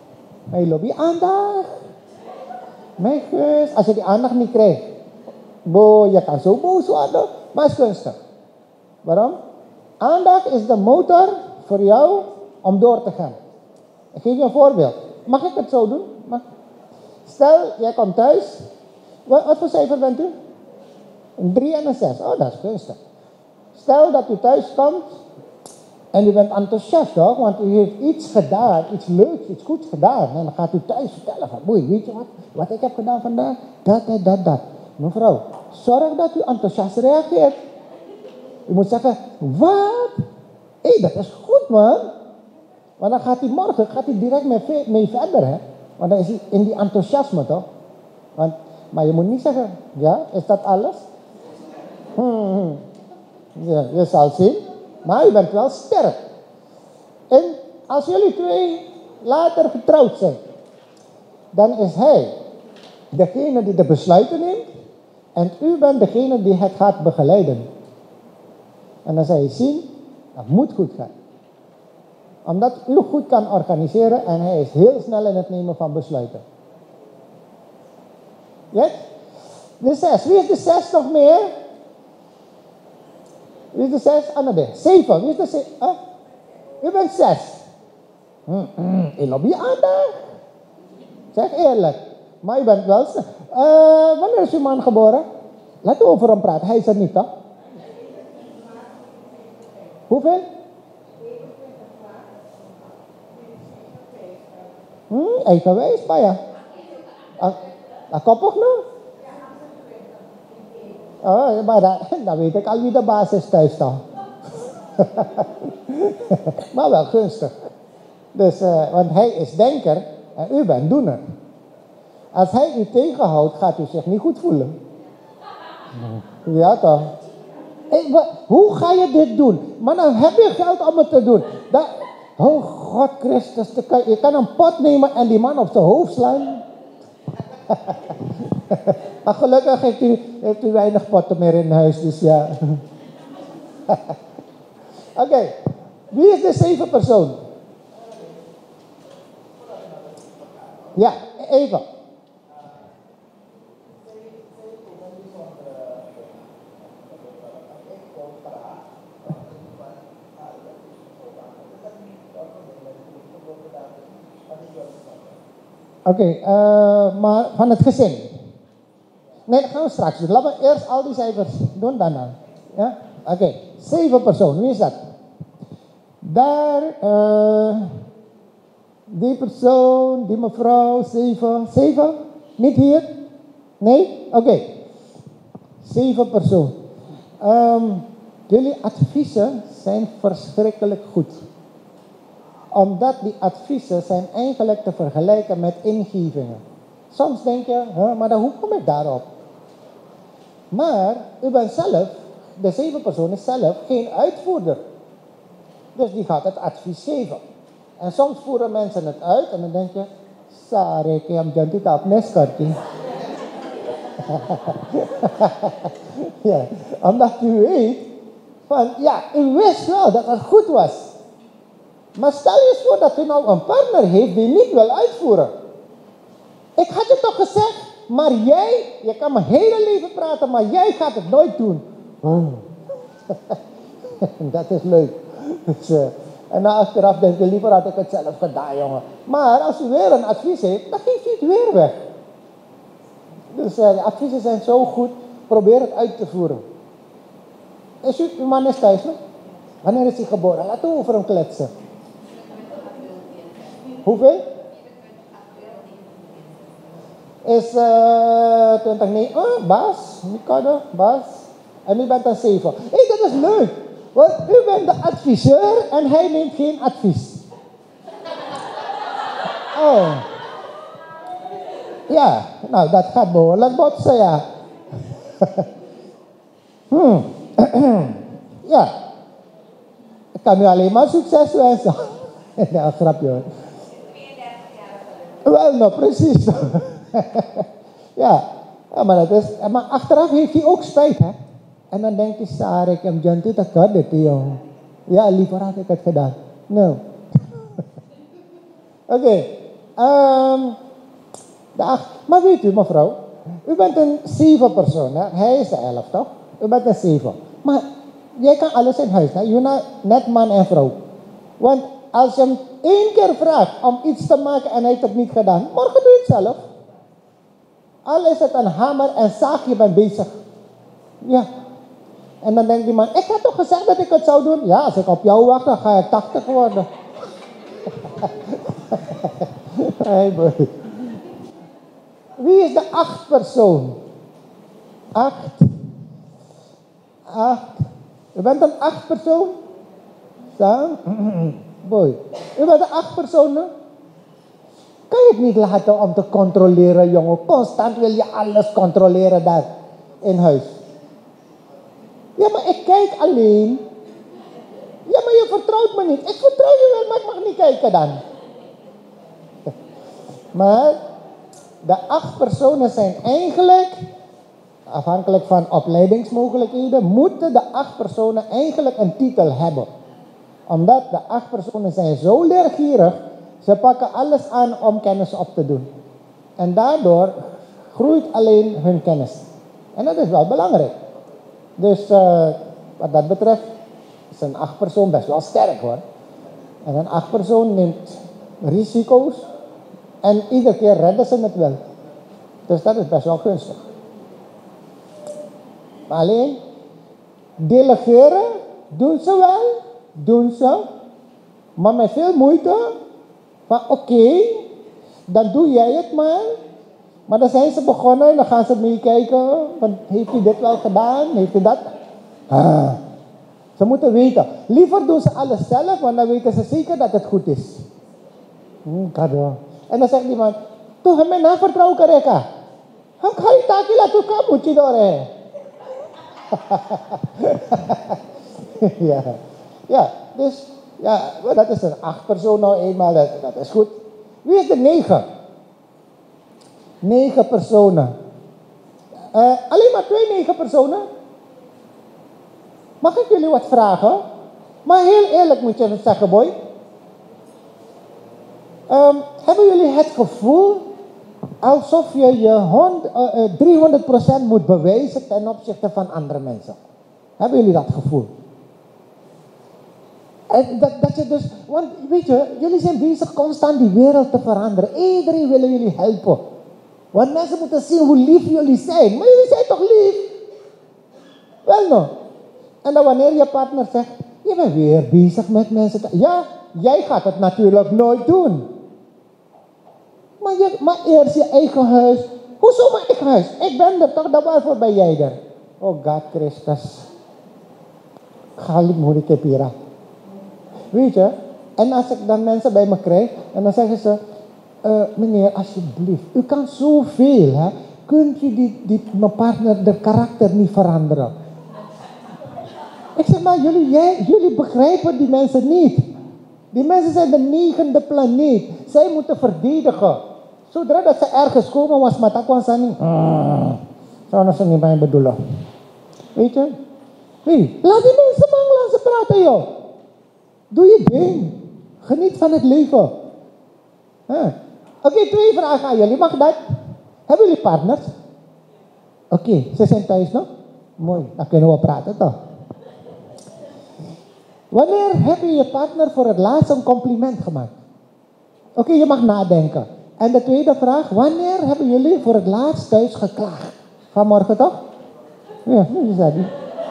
Maar je lobby aandacht. Mijn gus, als je die aandacht niet krijgt. Je kan zo boos worden, maar het is kunstig. Waarom? Aandacht is de motor voor jou om door te gaan. Ik geef je een voorbeeld. Mag ik het zo doen? Stel, jij komt thuis. Wat voor cijfer bent u? Een 3 en een 6. Oh, dat is gunstig. Stel dat u thuis komt en u bent enthousiast, toch? Want u heeft iets gedaan, iets leuks, iets goeds gedaan. En dan gaat u thuis vertellen van, weet je wat ik heb gedaan vandaag? Dat. Mevrouw, zorg dat u enthousiast reageert. U moet zeggen, wat? Dat is goed, man. Want dan gaat hij morgen direct mee verder, hè? Want dan is hij in die enthousiasme, toch? Maar je moet niet zeggen, ja, is dat alles? Ja, je zal zien. Maar je bent wel sterk. En als jullie twee later getrouwd zijn, dan is hij degene die de besluiten neemt en u bent degene die het gaat begeleiden. En dan zal je zien, dat moet goed gaan. Omdat u goed kan organiseren en hij is heel snel in het nemen van besluiten. Yes? De 6. Wie is de 6 nog meer? Wie is de 6? Annabel. 7. Wie is de 7? U bent 6. Je lobby aandacht. Zeg eerlijk. Maar u bent wel 6. Wanneer is uw man geboren? Laten we over hem praten. Hij is er niet, toch? Hoeveel? Eigenwijs, maar ja. Dat koppig nog? Oh, maar dan weet ik al wie de baas is thuis dan. Maar wel gunstig. Dus, want hij is denker en u bent doener. Als hij u tegenhoudt, gaat u zich niet goed voelen. Ja toch? Hoe ga je dit doen? Maar dan heb je geld om het te doen. Oh God Christus, je kan een pot nemen en die man op zijn hoofd slaan. Maar gelukkig heeft u weinig potten meer in huis, dus ja. Oké, wie is de 7 persoon? Ja, Eva. Oké, maar van het gezin. Nee, dat gaan we straks doen. Laten we eerst al die cijfers doen, dan. Ja? Oké, 7 personen. Wie is dat? Daar, die persoon, die mevrouw, 7. 7? Niet hier? Nee? Oké. 7 personen. Jullie adviezen zijn verschrikkelijk goed. Omdat die adviezen zijn eigenlijk te vergelijken met ingevingen. Soms denk je, maar hoe kom ik daarop? Maar u bent zelf, de 7 persoon is zelf geen uitvoerder. Dus die gaat het advies geven. En soms voeren mensen het uit en dan denk je, Sarek, je hebt dit op neskartie. Ja, omdat u weet, van ja, u wist wel dat het goed was. Maar stel je eens voor dat u nou een partner heeft die niet wil uitvoeren. Ik had je toch gezegd, maar je kan mijn hele leven praten, maar jij gaat het nooit doen. Dat is leuk. Dus, en na achteraf denk je, liever had ik het zelf gedaan, jongen. Maar als u weer een advies heeft, dan geeft u het weer weg. Dus de adviezen zijn zo goed, probeer het uit te voeren. Is uw man is thuis, hè? Wanneer is hij geboren? Laten we over hem kletsen. Hoeveel? Is 2009. Bas, Mikado, Bas. En u bent een 7. Hé, dat is leuk. Want u bent de adviseur en hij neemt geen advies. Oh. Ja, nou dat gaat behoorlijk botsen, ja. Ja. Ik kan u alleen maar succes wensen. Nee, een grapje hoor. 32 jaar. Wel, nou precies. Ja. Ja, maar achteraf heeft hij ook spijt, hè. En dan denkt hij, Sarah, ik heb jantu tak kan dit, jongen. Ja, liever had ik het gedaan. Nou. Oké. Maar weet u, mevrouw, u bent een 7 persoon, hè? Hij is de 11, toch? U bent een 7. Maar jij kan alles in huis, hè? Je net man en vrouw. Want als je hem 1 keer vraagt om iets te maken en hij heeft het niet gedaan, morgen doe je het zelf. Al is het een hamer en zaag, je bent bezig. Ja. En dan denkt die man, ik heb toch gezegd dat ik het zou doen? Ja, als ik op jou wacht, dan ga ik 80 worden. Hey boy. Wie is de 8 persoon? 8. U bent een 8 persoon? Zo? Boy. U bent de 8 personen? Kan je het niet laten om te controleren, jongen? Constant wil je alles controleren daar in huis. Ja, maar ik kijk alleen. Ja, maar je vertrouwt me niet. Ik vertrouw je wel, maar ik mag niet kijken dan. Maar de 8 personen zijn eigenlijk, afhankelijk van opleidingsmogelijkheden, moeten de 8 personen eigenlijk een titel hebben. Omdat de 8 personen zijn zo leergierig, ze pakken alles aan om kennis op te doen. En daardoor groeit alleen hun kennis. En dat is wel belangrijk. Dus wat dat betreft is een 8 persoon best wel sterk hoor. En een 8 persoon neemt risico's en iedere keer redden ze het wel. Dus dat is best wel gunstig. Maar alleen, delegeren doen ze wel, doen ze, maar met veel moeite. Van oké, dan doe jij het maar. Maar dan zijn ze begonnen, dan gaan ze meekijken. Van, heeft hij dit wel gedaan? Heeft hij dat? Ze moeten weten. Liever doen ze alles zelf, want dan weten ze zeker dat het goed is. Kado. En dan zegt die man, tuh hame na vertrouwen kareka. Ham khali taki la tu ka muchi dore. Ja, dus ja, dat is een 8 persoon nou eenmaal, dat is goed. Wie is de 9? 9 personen. Alleen maar 2 9 personen? Mag ik jullie wat vragen? Maar heel eerlijk moet je het zeggen, boy. Hebben jullie het gevoel alsof je 300% moet bewijzen ten opzichte van andere mensen? Hebben jullie dat gevoel? Dat je dus, want weet je, jullie zijn bezig constant die wereld te veranderen. Iedereen wil jullie helpen. Want mensen moeten zien hoe lief jullie zijn. Maar jullie zijn toch lief? Wel nou. En dan wanneer je partner zegt, je bent weer bezig met mensen. Ja, jij gaat het natuurlijk nooit doen. Maar eerst je eigen huis. Hoezo mijn eigen huis? Ik ben er toch, dan waarvoor ben jij er? Oh God Christus. Galip moeilijk pira. Weet je? En als ik dan mensen bij me krijg, en dan zeggen ze, meneer, alsjeblieft, u kan zoveel, hè? Kunt u mijn partner, de karakter niet veranderen? Ik zeg, maar jullie begrijpen die mensen niet. Die mensen zijn de 9e planeet. Zij moeten verdedigen. Zodra dat ze ergens komen, was matakwan sani. Zou ze niet bij bedoelen. Weet je? Hey, laat die mensen man, laat ze praten joh. Doe je ding. Geniet van het leven. Oké, 2 vragen aan jullie. Mag dat? Hebben jullie partners? Oké, ze zijn thuis nog? Mooi, dan kunnen we praten toch? Wanneer heb je je partner voor het laatst een compliment gemaakt? Oké, je mag nadenken. En de tweede vraag, wanneer hebben jullie voor het laatst thuis geklaagd? Vanmorgen toch? Ja, nu is dat niet.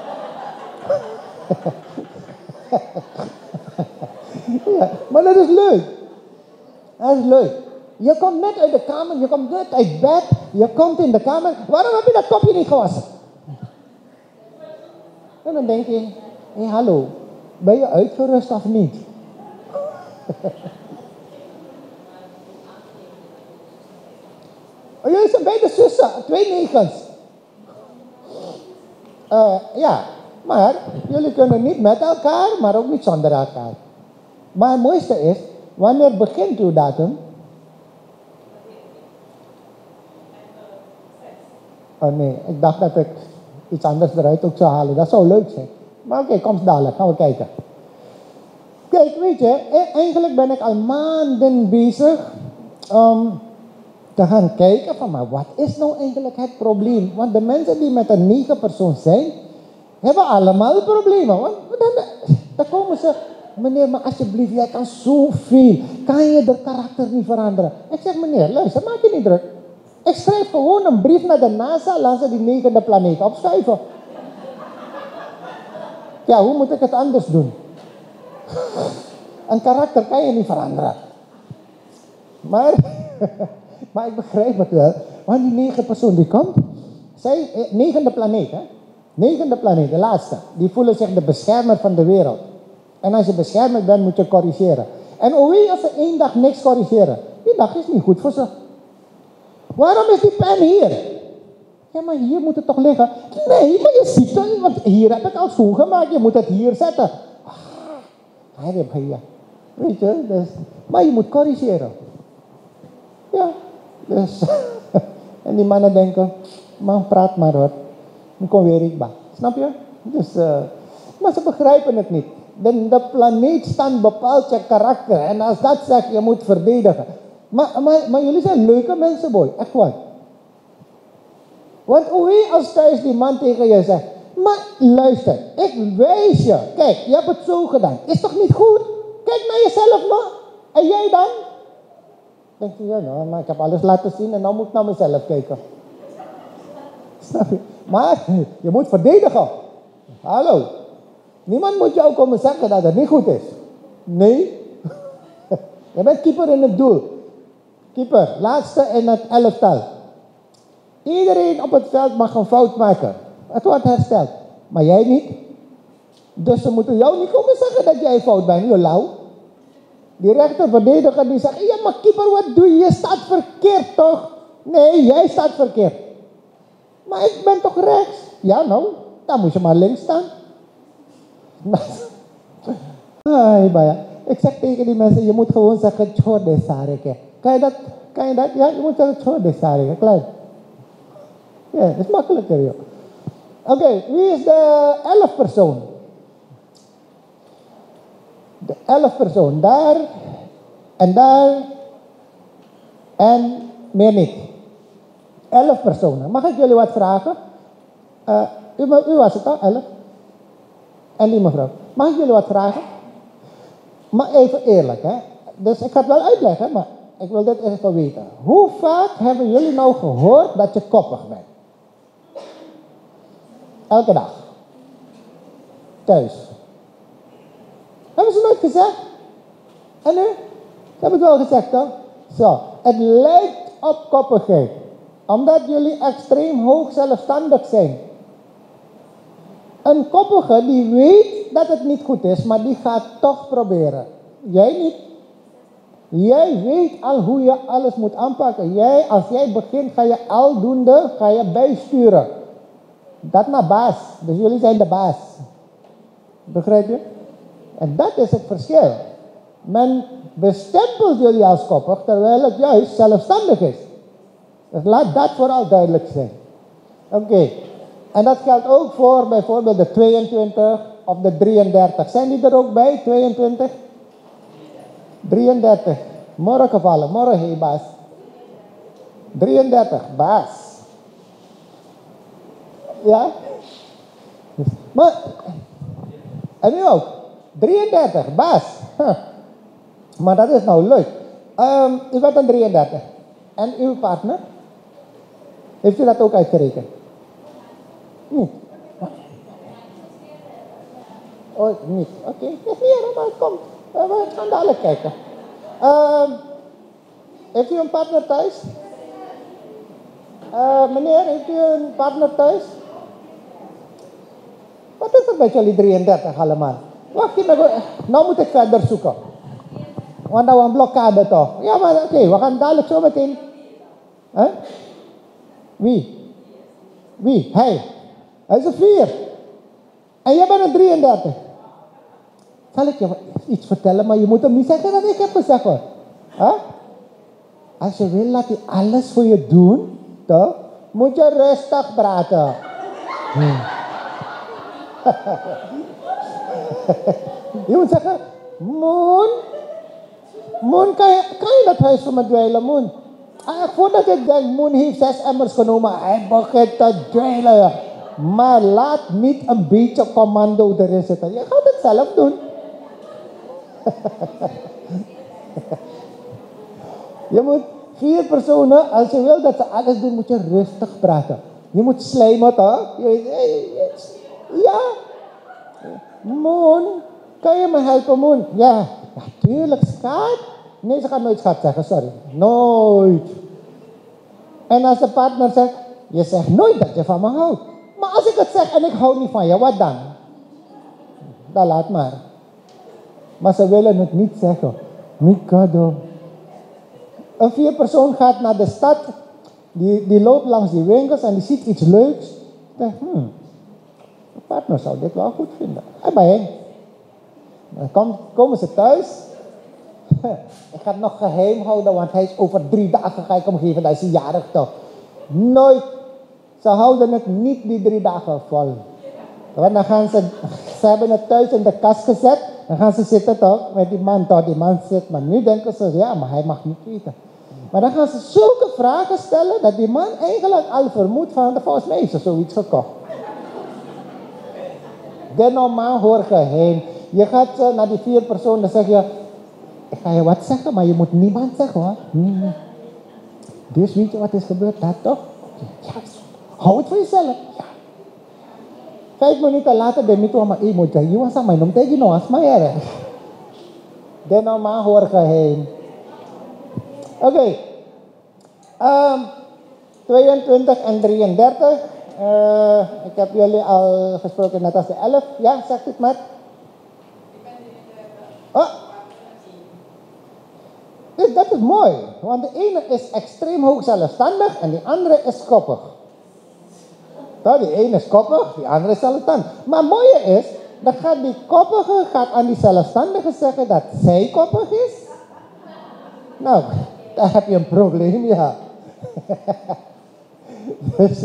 Ja, maar dat is leuk. Dat is leuk. Je komt net uit de kamer, je komt net uit bed, je komt in de kamer. Waarom heb je dat kopje niet gewassen? En dan denk je, hé hallo, ben je uitgerust of niet? Oh, jullie zijn beide zussen, 2 9's. Ja, maar jullie kunnen niet met elkaar, maar ook niet zonder elkaar. Maar het mooiste is, wanneer begint uw datum? Oh nee, ik dacht dat ik iets anders eruit ook zou halen. Dat zou leuk zijn. Maar oké, kom dadelijk, gaan we kijken. Kijk, weet je, eigenlijk ben ik al maanden bezig om te gaan kijken van, maar wat is nou eigenlijk het probleem? Want de mensen die met een 9 persoon zijn, hebben allemaal problemen. Want dan komen ze, meneer, maar alsjeblieft, jij kan zoveel. Kan je de karakter niet veranderen? Ik zeg, meneer, luister, maak je niet druk. Ik schrijf gewoon een brief naar de NASA, laat ze die 9e planeet opschuiven. Ja, hoe moet ik het anders doen? Een karakter kan je niet veranderen. Maar, maar ik begrijp het wel. Want die 9 persoon die komt, zij, 9e planeet, hè? 9e planeet, de laatste. Die voelen zich de beschermer van de wereld. En als je beschermer bent, moet je corrigeren. En hoe als ze 1 dag niks corrigeren? Die dag is niet goed voor ze. Waarom is die pen hier? Ja, maar hier moet het toch liggen? Nee, maar je ziet het, want hier heb ik al schoongemaakt. Je moet het hier zetten. Weet je, dus, maar je moet corrigeren. Ja, dus. En die mannen denken, man, praat maar hoor. Dan kom weer ik bij. Snap je? Dus, maar ze begrijpen het niet. De planeetstand bepaalt je karakter. En als dat zegt, je moet verdedigen. Maar jullie zijn leuke mensen, boy. Echt waar. Want hoe als thuis die man tegen je zegt, maar luister, ik wijs je. Kijk, je hebt het zo gedaan. Is toch niet goed? Kijk naar jezelf nog. En jij dan? Denk je, ja nou, maar ik heb alles laten zien en dan moet ik naar mezelf kijken. Snap je? Maar je moet verdedigen. Hallo. Niemand moet jou komen zeggen dat het niet goed is. Nee. Je bent keeper in het doel. Keeper, laatste in het elftal. Iedereen op het veld mag een fout maken. Het wordt hersteld. Maar jij niet. Dus ze moeten jou niet komen zeggen dat jij fout bent. Je lauw. Die rechterverdediger die zegt, ja maar keeper, wat doe je? Je staat verkeerd toch? Nee, jij staat verkeerd. Maar ik ben toch rechts? Ja nou, dan moet je maar links staan. Ik zeg tegen die mensen, je moet gewoon zeggen, chode sareke. Kan je dat? Kan je dat? Ja, je moet zeggen, chode sareke. Klein. Ja, dat is makkelijker, joh. Oké, wie is de 11 persoon? De 11 persoon, daar en meer niet. 11 personen. Mag ik jullie wat vragen? U was het al, 11? En die mevrouw. Mag ik jullie wat vragen? Maar even eerlijk, hè. Dus ik ga het wel uitleggen, maar ik wil dit even weten. Hoe vaak hebben jullie nou gehoord dat je koppig bent? Elke dag. Thuis. Hebben ze nooit gezegd? En nu? Ze hebben het wel gezegd, toch? Zo. Het lijkt op koppigheid. Omdat jullie extreem hoog zelfstandig zijn. Een koppige die weet dat het niet goed is, maar die gaat toch proberen. Jij niet. Jij weet al hoe je alles moet aanpakken. Als jij begint, ga je aldoende bijsturen. Dat naar baas. Dus jullie zijn de baas. Begrijp je? En dat is het verschil. Men bestempelt jullie als koppig, terwijl het juist zelfstandig is. Dus laat dat vooral duidelijk zijn. Oké. En dat geldt ook voor bijvoorbeeld de 22 of de 33. Zijn die er ook bij? 22? 33. Morgen gevallen. Morgen, hey, baas. 33. Baas. Ja? Maar, en nu ook. 33. Baas. Huh. Maar dat is nou leuk. U bent een 33. En uw partner? Heeft u dat ook uitgerekend? Niet. Oh, niet. Oké. Is niet helemaal, het komt. We gaan dadelijk kijken. Heeft u een partner thuis? Meneer, heeft u een partner thuis? Wat is het met jullie 33 allemaal? Wacht even, nou moet ik verder zoeken. Want nou een blokkade toch? Ja, maar oké, we gaan dadelijk zo meteen. Huh? Wie? Wie? Hij. Hij is een 4. En jij bent een 33. Zal ik je iets vertellen, maar je moet hem niet zeggen dat ik heb gezegd hoor. Huh? Als je wil, laat hij alles voor je doen, toch? Moet je rustig praten. Je moet zeggen, Moon, Moon, kan je dat huis van me dweilen, Moon? Voordat ik denk, Moon heeft 6 emmers genomen, hij begint te dweilen. Maar laat niet een beetje commando erin zitten. Je gaat het zelf doen. Je moet 4 personen, als je wil dat ze alles doen, moet je rustig praten. Je moet slijmen, toch? Ja. Moon, kan je me helpen, Moon? Ja, natuurlijk, schat. Nee, ze gaat nooit schat zeggen, sorry. Nooit. En als de partner zegt, je zegt nooit dat je van me houdt. Maar als ik het zeg en ik hou niet van je, wat dan? Dan laat maar. Maar ze willen het niet zeggen. Mikado. Een 4 persoon gaat naar de stad. Die loopt langs die winkels en die ziet iets leuks. Denkt, mijn partner zou dit wel goed vinden. En bij dan komen ze thuis. Ik ga het nog geheim houden, want hij is over 3 dagen ga ik hem geven. Dat is hij jarig toch. Nooit. Ze houden het niet die 3 dagen vol. Want dan gaan ze hebben het thuis in de kast gezet. Dan gaan ze zitten toch, met die man toch. Die man zit, maar nu denken ze, ja, maar hij mag niet eten. Maar dan gaan ze zulke vragen stellen, dat die man eigenlijk al vermoedt van, volgens mij is er zoiets gekocht. De normaal hoor geheim. Je gaat naar die 4 personen, dan zeg je, ik ga je wat zeggen, maar je moet niemand zeggen hoor. Dus weet je wat is gebeurd? Dat toch? Ja, hou het voor jezelf. Ja. 5 minuten later, ben ik maar iemand zeggen, je was aan mij, noem tegen nog als mij. De normaal hoor geheim. Oké. 22 en 33. Ik heb jullie al gesproken net als de 11. Ja, zegt het maar. Oh. Dus dat is mooi. Want de ene is extreem hoog zelfstandig en de andere is koppig. De ene is koppig, die andere is zelfstandig. Maar het mooie is, dan gaat die koppige aan die zelfstandige zeggen dat zij koppig is. Nou, dan heb je een probleem, ja. Dus,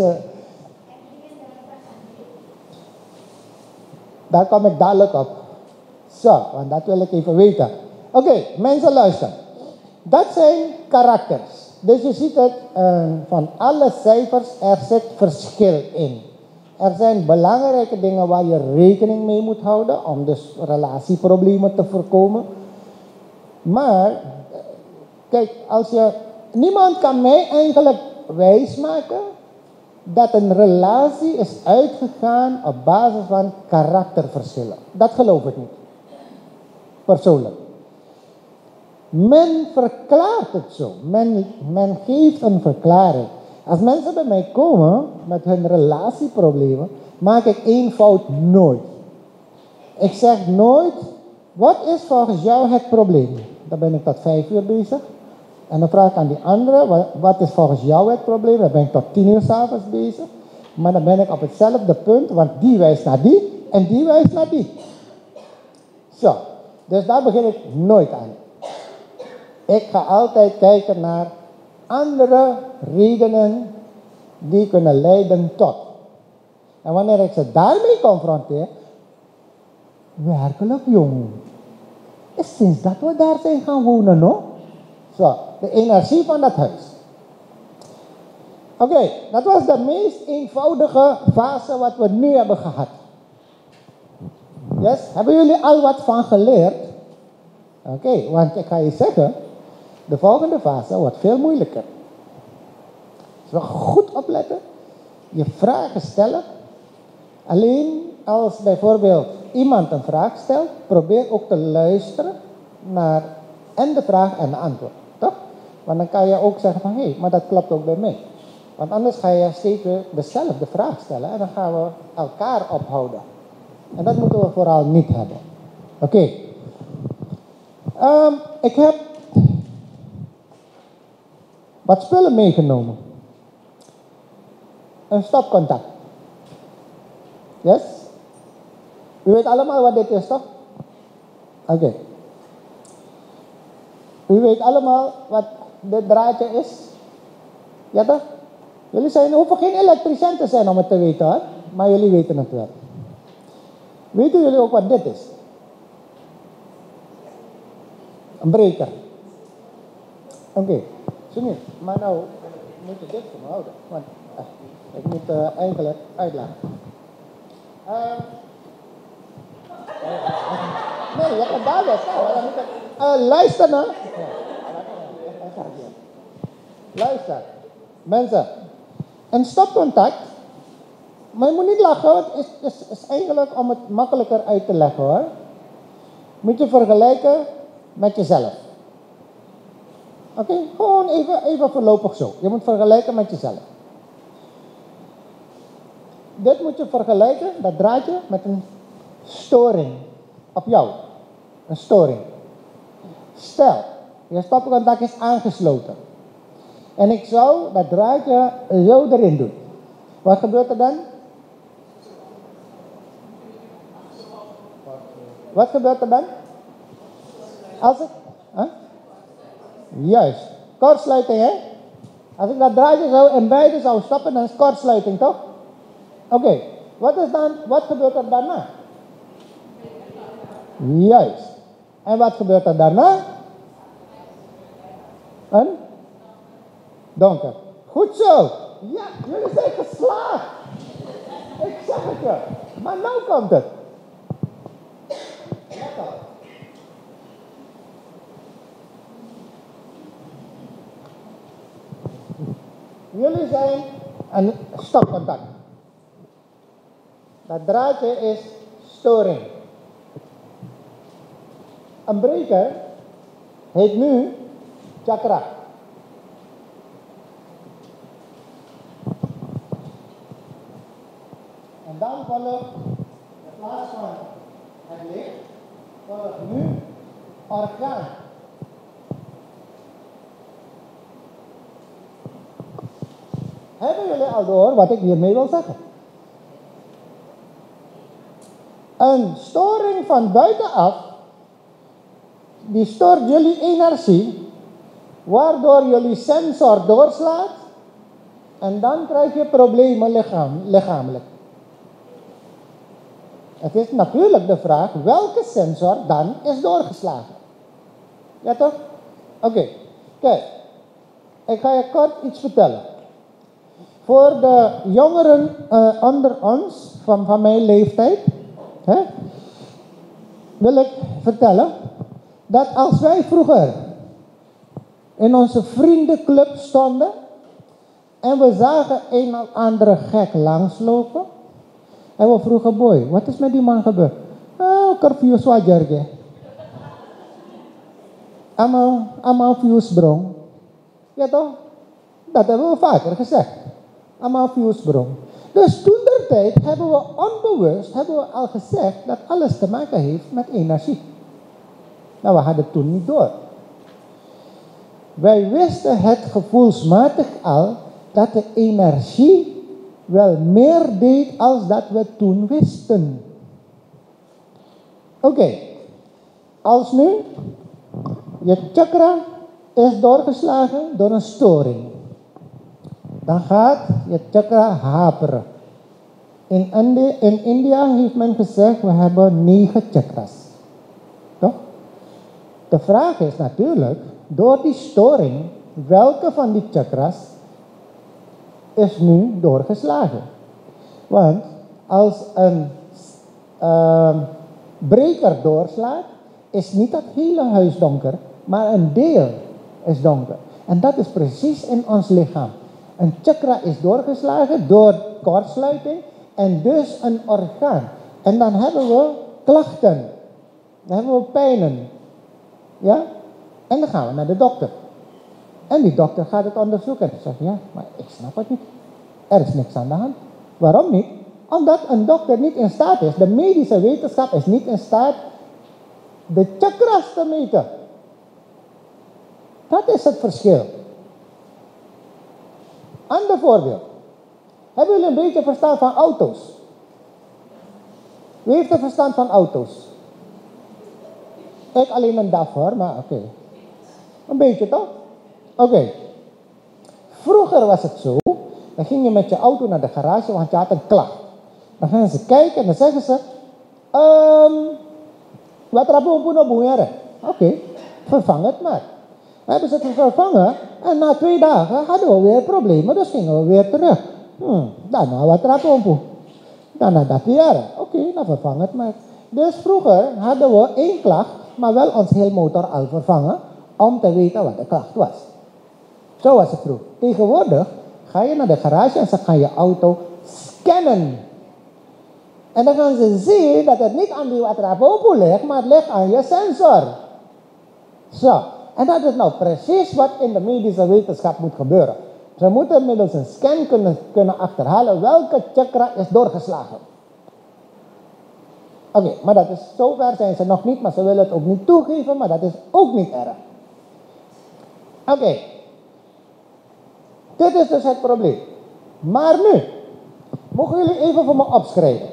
daar kom ik dadelijk op. Zo, want dat wil ik even weten. Oké, mensen luisteren. Dat zijn karakters. Dus je ziet het van alle cijfers, er zit verschil in. Er zijn belangrijke dingen waar je rekening mee moet houden om dus relatieproblemen te voorkomen. Maar, kijk, niemand kan mij eigenlijk wijsmaken dat een relatie is uitgegaan op basis van karakterverschillen. Dat geloof ik niet. Persoonlijk. Men verklaart het zo. Men geeft een verklaring. Als mensen bij mij komen met hun relatieproblemen, maak ik 1 fout nooit. Ik zeg nooit, wat is volgens jou het probleem? Dan ben ik tot 5 uur bezig. En dan vraag ik aan die andere, wat is volgens jou het probleem? Dan ben ik tot 10 uur 's avonds bezig. Maar dan ben ik op hetzelfde punt, want die wijst naar die en die wijst naar die. Zo, dus daar begin ik nooit aan. Ik ga altijd kijken naar andere redenen die kunnen leiden tot. En wanneer ik ze daarmee confronteer, werkelijk jong, is sinds dat we daar zijn gaan wonen, no? Zo, de energie van dat huis. Oké, dat was de meest eenvoudige fase wat we nu hebben gehad. Yes? Hebben jullie al wat van geleerd? Oké, want ik ga je zeggen, de volgende fase wordt veel moeilijker. Dus we goed opletten, je vragen stellen. Alleen als bijvoorbeeld iemand een vraag stelt, probeer ook te luisteren naar en de vraag en de antwoord. Toch? Want dan kan je ook zeggen van, hé, maar dat klopt ook bij mij. Want anders ga je steeds weer dezelfde vraag stellen en dan gaan we elkaar ophouden. En dat moeten we vooral niet hebben. Oké. Ik heb wat spullen meegenomen. Een stopcontact. Yes? U weet allemaal wat dit is, toch? Oké. U weet allemaal wat dit draadje is? Ja toch? Jullie hoeven geen elektricien te zijn om het te weten, hoor. Maar jullie weten het wel. Weten jullie ook wat dit is? Een breker. Oké, zo niet. Maar nou moet je dit voor me houden. Want ik moet eigenlijk uitleggen. Nee, je kan daar wel staan. Maar dan moet ik, luister nou. Luister. Mensen. Een stopcontact. Maar je moet niet lachen. Het is eigenlijk om het makkelijker uit te leggen hoor. Moet je vergelijken met jezelf. Oké, gewoon even voorlopig zo. Je moet vergelijken met jezelf. Dit moet je vergelijken, dat draadje, met een storing op jou. Een storing. Stel, je stopcontact is aangesloten. En ik zou dat draadje zo erin doen. Wat gebeurt er dan? Wat gebeurt er dan? Als ik... Juist. Kortsluiting, hè? Als ik dat draadje zo in beide zou stoppen, dan is kortsluiting, toch? Oké. Wat gebeurt er daarna? Juist. En wat gebeurt er daarna? Een? Donker. Goed zo. Ja, jullie zijn geslaagd. Ik zeg het je. Maar nou komt het. Lekker. Jullie zijn een stopcontact. Dat draadje is storing. Een breker heet nu chakra. En dan volgt in plaats van het licht, volgt nu orgaan. Hebben jullie al door wat ik hiermee wil zeggen? Een storing van buitenaf, die stoort jullie energie, waardoor jullie sensor doorslaat en dan krijg je problemen lichamelijk. Het is natuurlijk de vraag welke sensor dan is doorgeslagen. Ja toch? Oké. Kijk, ik ga je kort iets vertellen. Voor de jongeren onder ons, van mijn leeftijd, wil ik vertellen dat als wij vroeger in onze vriendenclub stonden en we zagen een of andere gek langslopen en we vroegen, boy, wat is met die man gebeurd? Oh, curfew wajar ge. Allemaal fusebron. Ja toch? Dat hebben we vaker gezegd. Allemaal fusebron. Dus toen der tijd hebben we onbewust al gezegd dat alles te maken heeft met energie. Nou, we hadden het toen niet door. Wij wisten het gevoelsmatig al dat de energie wel meer deed als dat we toen wisten. Oké. Als nu je chakra is doorgeslagen door een storing, dan gaat je chakra haperen. In India heeft men gezegd, we hebben 9 chakras. Toch? De vraag is natuurlijk, door die storing, welke van die chakras is nu doorgeslagen? Want als een breker doorslaat, is niet het hele huis donker, maar een deel is donker. En dat is precies in ons lichaam. Een chakra is doorgeslagen door kortsluiting en dus een orgaan. En dan hebben we klachten. Dan hebben we pijnen. Ja? En dan gaan we naar de dokter. En die dokter gaat het onderzoeken. En zegt, ja, maar ik snap het niet. Er is niks aan de hand. Waarom niet? Omdat een dokter niet in staat is. De medische wetenschap is niet in staat de chakras te meten. Dat is het verschil. Ander voorbeeld. Hebben jullie een beetje verstand van auto's? Wie heeft er verstand van auto's? Ik alleen een DAF hoor, maar oké. Een beetje toch? Oké. Vroeger was het zo. Dan ging je met je auto naar de garage, want je had een klacht. Dan gaan ze kijken en dan zeggen ze... wat rapo puno bungere? Oké. vervang het maar. Hebben ze het vervangen en na 2 dagen hadden we weer problemen, dus gingen we weer terug. Daarna wat rapompo. Daarna dat weer. Oké, dan vervang het maar. Dus vroeger hadden we 1 klacht, maar wel ons heel motor al vervangen, om te weten wat de klacht was. Zo was het vroeger. Tegenwoordig ga je naar de garage en ze gaan je auto scannen. En dan gaan ze zien dat het niet aan die watrapopo ligt, maar het ligt aan je sensor. Zo. En dat is nou precies wat in de medische wetenschap moet gebeuren. Ze moeten middels een scan kunnen achterhalen welke chakra is doorgeslagen. Oké, maar dat is, zover zijn ze nog niet, maar ze willen het ook niet toegeven, maar dat is ook niet erg. Oké. Dit is dus het probleem. Maar nu, mogen jullie even voor me opschrijven.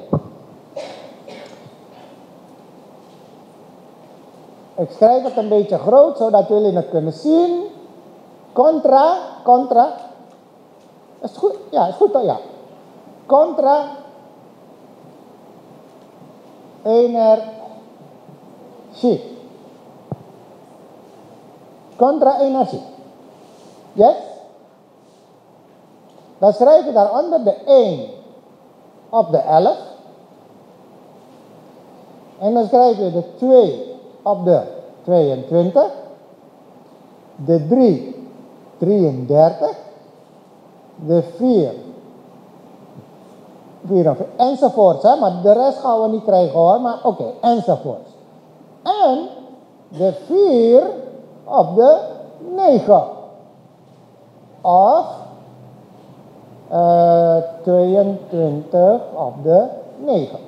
Ik schrijf het een beetje groot, zodat jullie het kunnen zien. Contra. Is het goed? Ja, is goed toch? Ja. Contra energie. Contra energie. Yes? Dan schrijf je daaronder de 1 op de 11. En dan schrijf je de 2 op de 22. De 3, 33. De 4, 44. Enzovoorts. Hè? Maar de rest gaan we niet krijgen hoor. Maar oké, enzovoorts. En de 4 op de 9. Of 22 op de 9.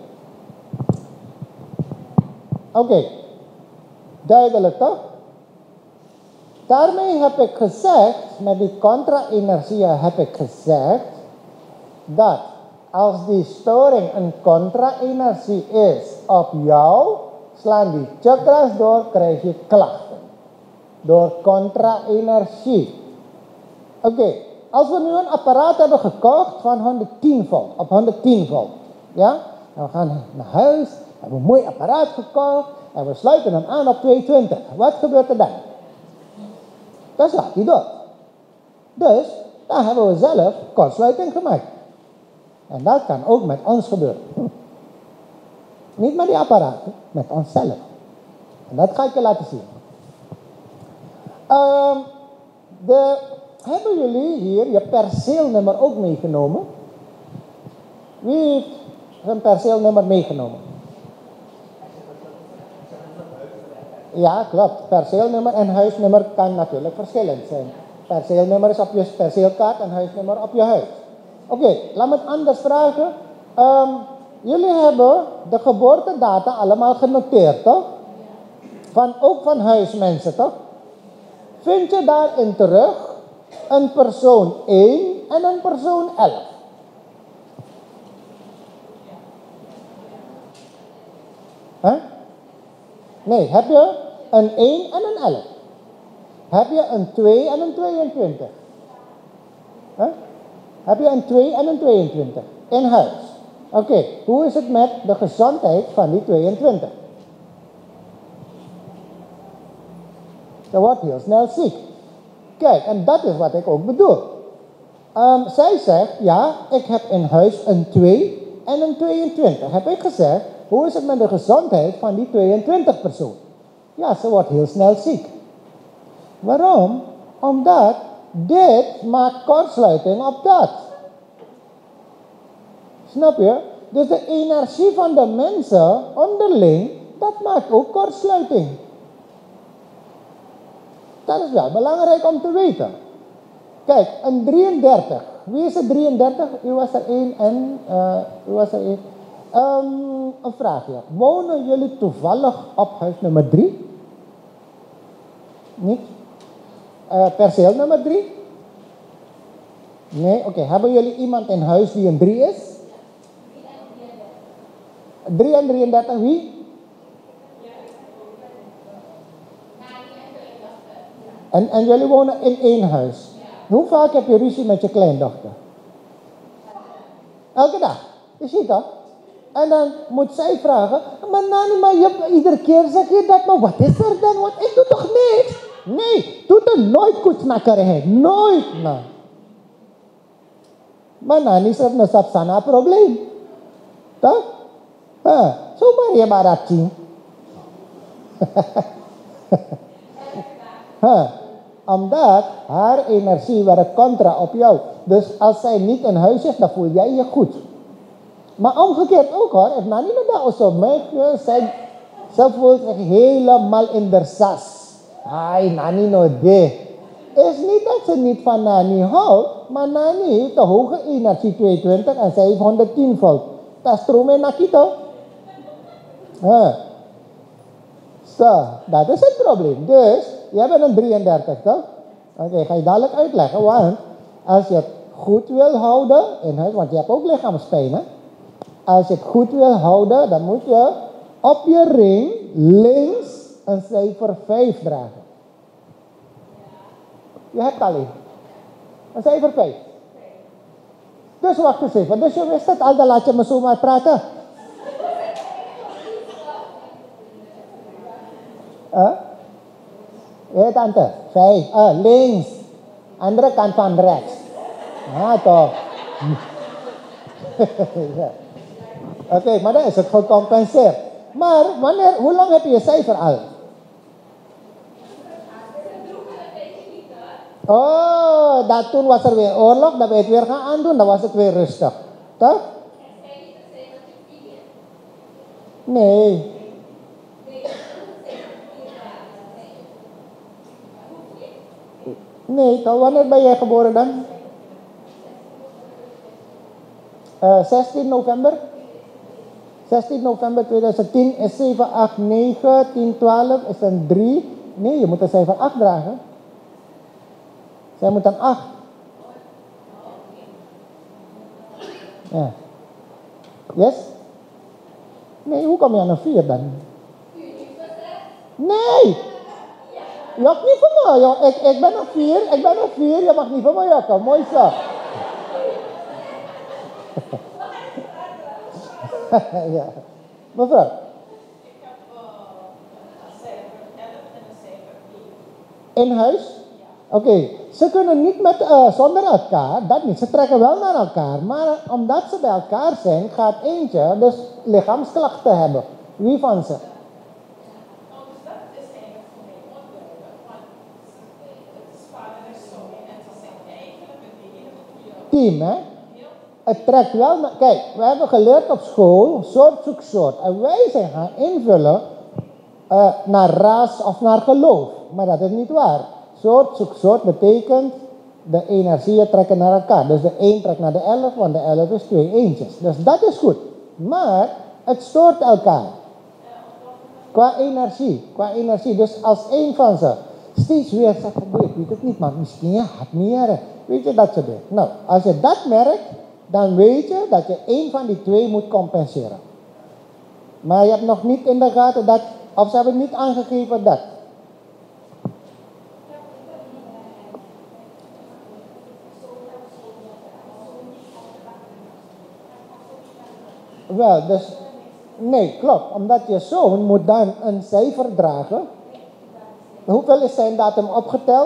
Oké. Duidelijk toch? Daarmee heb ik gezegd, met die contra-energie heb ik gezegd, dat als die storing een contra-energie is op jou, slaan die chakras door, krijg je klachten. Door contra-energie. Oké, als we nu een apparaat hebben gekocht van 110 volt, op 110 volt, ja, en we gaan naar huis, hebben een mooi apparaat gekocht, en we sluiten hem aan op 220. Wat gebeurt er dan? Dan slaat hij door. Dus, dan hebben we zelf kortsluiting gemaakt. En dat kan ook met ons gebeuren. Niet met die apparaten, met onszelf. En dat ga ik je laten zien. Hebben jullie hier je perceelnummer ook meegenomen? Wie heeft zijn perceelnummer meegenomen? Ja, klopt. Perceelnummer en huisnummer kan natuurlijk verschillend zijn. Perceelnummer is op je perceelkaart en huisnummer op je huis. Oké, laat me het anders vragen. Jullie hebben de geboortedata allemaal genoteerd, toch? Ook van huismensen, toch? Vind je daarin terug een persoon 1 en een persoon 11? Huh? Nee, heb je een 1 en een 11? Heb je een 2 en een 22? Huh? Heb je een 2 en een 22 in huis? Oké, hoe is het met de gezondheid van die 22? Ze wordt heel snel ziek. Kijk, en dat is wat ik ook bedoel. Zij zegt, ja, ik heb in huis een 2 en een 22. Heb ik gezegd, hoe is het met de gezondheid van die 22 persoon? Ja, ze wordt heel snel ziek. Waarom? Omdat dit maakt kortsluiting op dat. Snap je? Dus de energie van de mensen onderling, dat maakt ook kortsluiting. Dat is wel belangrijk om te weten. Kijk, een 33. Wie is er 33? U was er 1 en u was er 1. Een vraagje. Wonen jullie toevallig op huis nummer 3? Niet? Perceel nummer 3? Nee? Oké. Hebben jullie iemand in huis die een 3 is? 3 en 33, wie? En jullie wonen in 1 huis. Hoe vaak heb je ruzie met je kleindochter? Elke dag. Je ziet dat. En dan moet zij vragen, maar Nani, maar iedere keer zeg je dat, maar wat is er dan? Want ik doe toch niks? Nee, doet er nooit goed naar nooit. Nou. Maar Nani zegt, nou, dat is een probleem. Toch? Zo maar je maar dat zien. Omdat haar energie werkt contra op jou. Dus als zij niet in huis is, dan voel jij je goed. Maar omgekeerd ook hoor. If Nani no dat zo zij voelt zich helemaal in de sas. Ai, Nani no de. Is niet dat ze niet van Nani houdt, maar Nani heeft een hoge energie 22 en zij heeft 110 volt. Dat is stroom en nakito. Zo, dat is het probleem. Dus, jij bent een 33, toch? Oké, ga je dadelijk uitleggen, want als je het goed wil houden in huis, want je hebt ook lichaamspijn, hè? Als je het goed wil houden, dan moet je op je ring links een cijfer 5 dragen. Je hebt alleen een cijfer 5. Dus wacht eens even. Dus je wist het al, dan laat je me zomaar praten. Ja, tante. 5. Links. Andere kant van rechts. Toch. Ja. Oké, maar dan is het gecompenseerd. Maar hoe lang heb je je cijfer al? Oh, toen was er weer oorlog, dan ben je het weer gaan aandoen, dan was het weer rustig. Toch? Nee. Nee, toch? Wanneer ben jij geboren dan? 16 november? 16 november 2010 is 7, 8, 9, 10, 12 is een 3. Nee, je moet een cijfer 8 dragen. Zij moet een 8. Ja. Yes? Nee, hoe kom je aan een 4 dan? Nee! Jok niet voor mij. Ik ben een 4, je mag niet voor mij jokken. Mooi zo. Ja. Mevrouw? In huis? Oké, ze kunnen niet zonder elkaar, dat niet. Ze trekken wel naar elkaar, maar omdat ze bij elkaar zijn, gaat eentje dus lichaamsklachten hebben. Wie van ze? Team, hè? Het trekt wel naar... Kijk, we hebben geleerd op school, soort zoek soort. En wij zijn gaan invullen naar ras of naar geloof. Maar dat is niet waar. Soort zoek soort betekent de energieën trekken naar elkaar. Dus de 1 trekt naar de 11, want de 11 is 2 eentjes. Dus dat is goed. Maar het stoort elkaar. Qua energie. Dus als één van ze steeds weer zegt, ik weet het niet, maar misschien gaat meer. Weet je, dat soort dingen. Nou, als je dat merkt, dan weet je dat je één van die twee moet compenseren. Maar je hebt nog niet in de gaten dat, of ze hebben niet aangegeven dat. Wel, dus, nee, klopt. Omdat je zoon moet dan een cijfer dragen. Hoeveel is zijn datum opgeteld?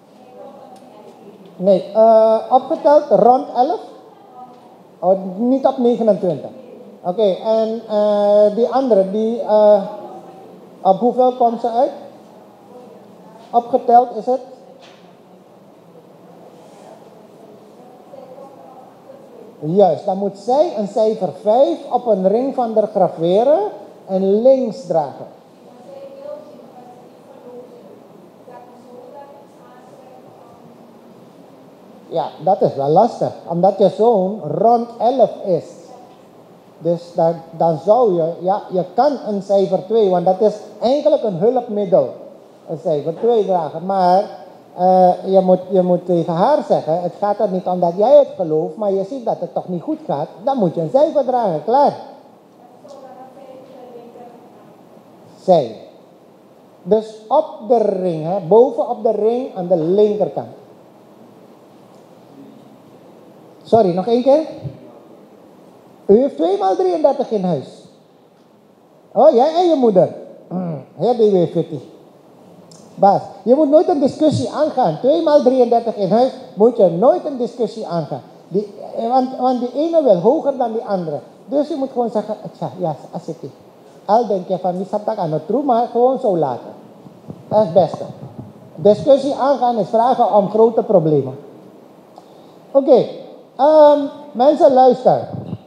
Nee, opgeteld rond 11. Oh, niet op 29. Oké, en die andere, op hoeveel komt ze uit? Opgeteld is het? Juist, dan moet zij een cijfer 5 op een ring van der graveren en links dragen. Ja, dat is wel lastig, omdat je zoon rond 11 is. Dus dan zou je, ja, je kan een cijfer 2, want dat is eigenlijk een hulpmiddel. Een cijfer 2 dragen, maar je moet tegen haar zeggen, het gaat er niet om dat jij het gelooft, maar je ziet dat het toch niet goed gaat, dan moet je een cijfer dragen, klaar. Zij. Dus op de ring, hè, boven op de ring aan de linkerkant. Sorry, nog één keer? U heeft 2 maal 33 in huis. Oh, jij en je moeder. Heel DW40. Baas, je moet nooit een discussie aangaan. 2 maal 33 in huis moet je nooit een discussie aangaan. Want die ene wil hoger dan die andere. Dus je moet gewoon zeggen, tja, ja, als ik. Al denk je van, die staat aan het troe, maar gewoon zo laten. Dat is het beste. Discussie aangaan is vragen om grote problemen. Oké, mensen luisteren.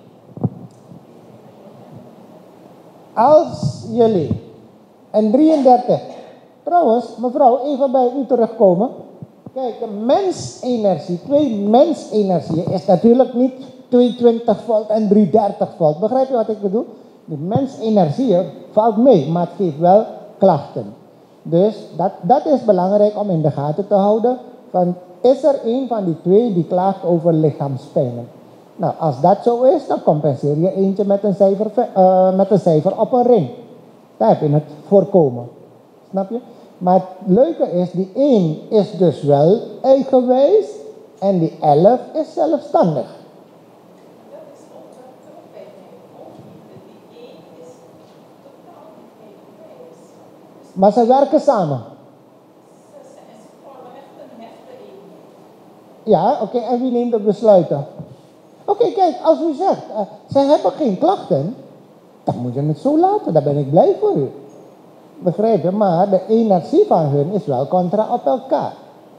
Als jullie en 33. Trouwens, mevrouw, even bij u terugkomen. Kijk, de mensenergie, 2 mensenergieën is natuurlijk niet 220 volt en 330 volt. Begrijp je wat ik bedoel? De mensenergie valt mee, maar het geeft wel klachten. Dus dat is belangrijk om in de gaten te houden. Van, is er een van die 2 die klaagt over lichaamspijnen? Nou, als dat zo is, dan compenseer je eentje met een cijfer op een ring. Daar heb je het voorkomen. Snap je? Maar het leuke is, die 1 is dus wel eigenwijs en die 11 is zelfstandig. Dat is omdat terugwijzing onliefde. Die 1 is totaal niet eigenwijs. Maar ze werken samen. Ze vormen echt een hechte eenheid. Ja, oké, en wie neemt de besluiten? Oké, kijk, als u zegt, ze hebben geen klachten, dan moet je het zo laten. Dan ben ik blij voor u. Begrijp je? Maar de energie van hun is wel contra op elkaar.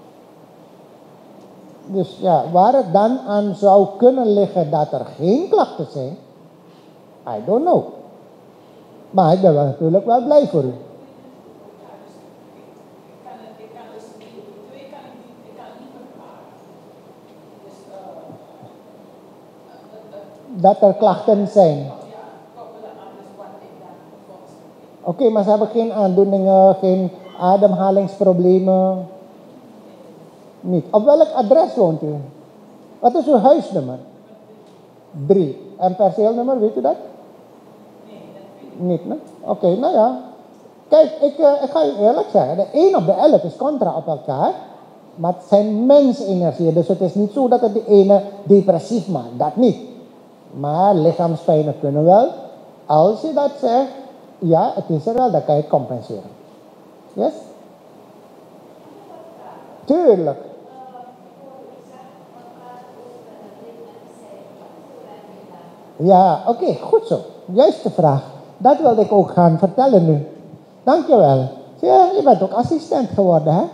Dus ja, waar het dan aan zou kunnen liggen dat er geen klachten zijn, I don't know. Maar ik ben wel natuurlijk wel blij voor u. Ja, dus ik kan dus die 2 kan ik niet verklaren. Dus Dat er klachten zijn. ja, koppelen aan dus wat ik dan volgens mij. Oké, maar ze hebben geen aandoeningen, geen ademhalingsproblemen. Niet. Op welk adres woont u? Wat is uw huisnummer? 3. En perceelnummer, weet u dat? Nee, dat weet ik Niet, ne? Oké, nou ja. Kijk, ik ga u eerlijk zeggen. De 1 op de 11 is contra op elkaar. Maar het zijn mensenergieën. Dus het is niet zo dat het de ene depressief maakt. Dat niet. Maar lichaamspijnen kunnen wel. Als je dat zegt, ja, het is er wel. Dan kan je het compenseren. Yes? Tuurlijk. Ja, oké, goed zo. Juiste vraag. Dat wilde ik ook gaan vertellen nu. Dankjewel. Ja, je bent ook assistent geworden, hè?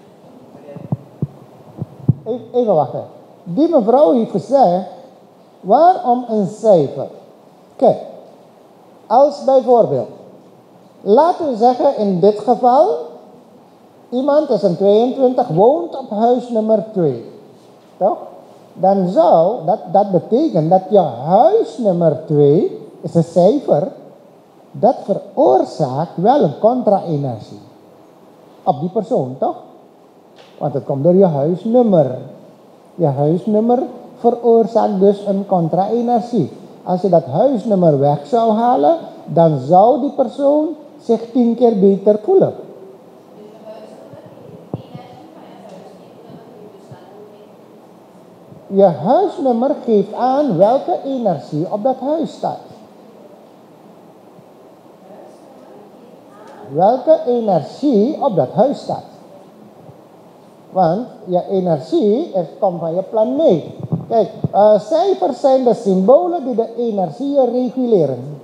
Even wachten. Die mevrouw heeft gezegd, waarom een cijfer? Kijk, als bijvoorbeeld, laten we zeggen in dit geval, iemand is een 22, woont op huis nummer 2. Toch? Dan zou, dat betekent dat je huis nummer 2 is een cijfer, dat veroorzaakt wel een contra-energie. Op die persoon, toch? Want het komt door je huisnummer. Je huisnummer veroorzaakt dus een contra-energie. Als je dat huisnummer weg zou halen, dan zou die persoon zich 10 keer beter voelen. Je huisnummer geeft aan welke energie op dat huis staat. Welke energie op dat huis staat. Want je energie komt van je planeet. Kijk, cijfers zijn de symbolen die de energieën reguleren.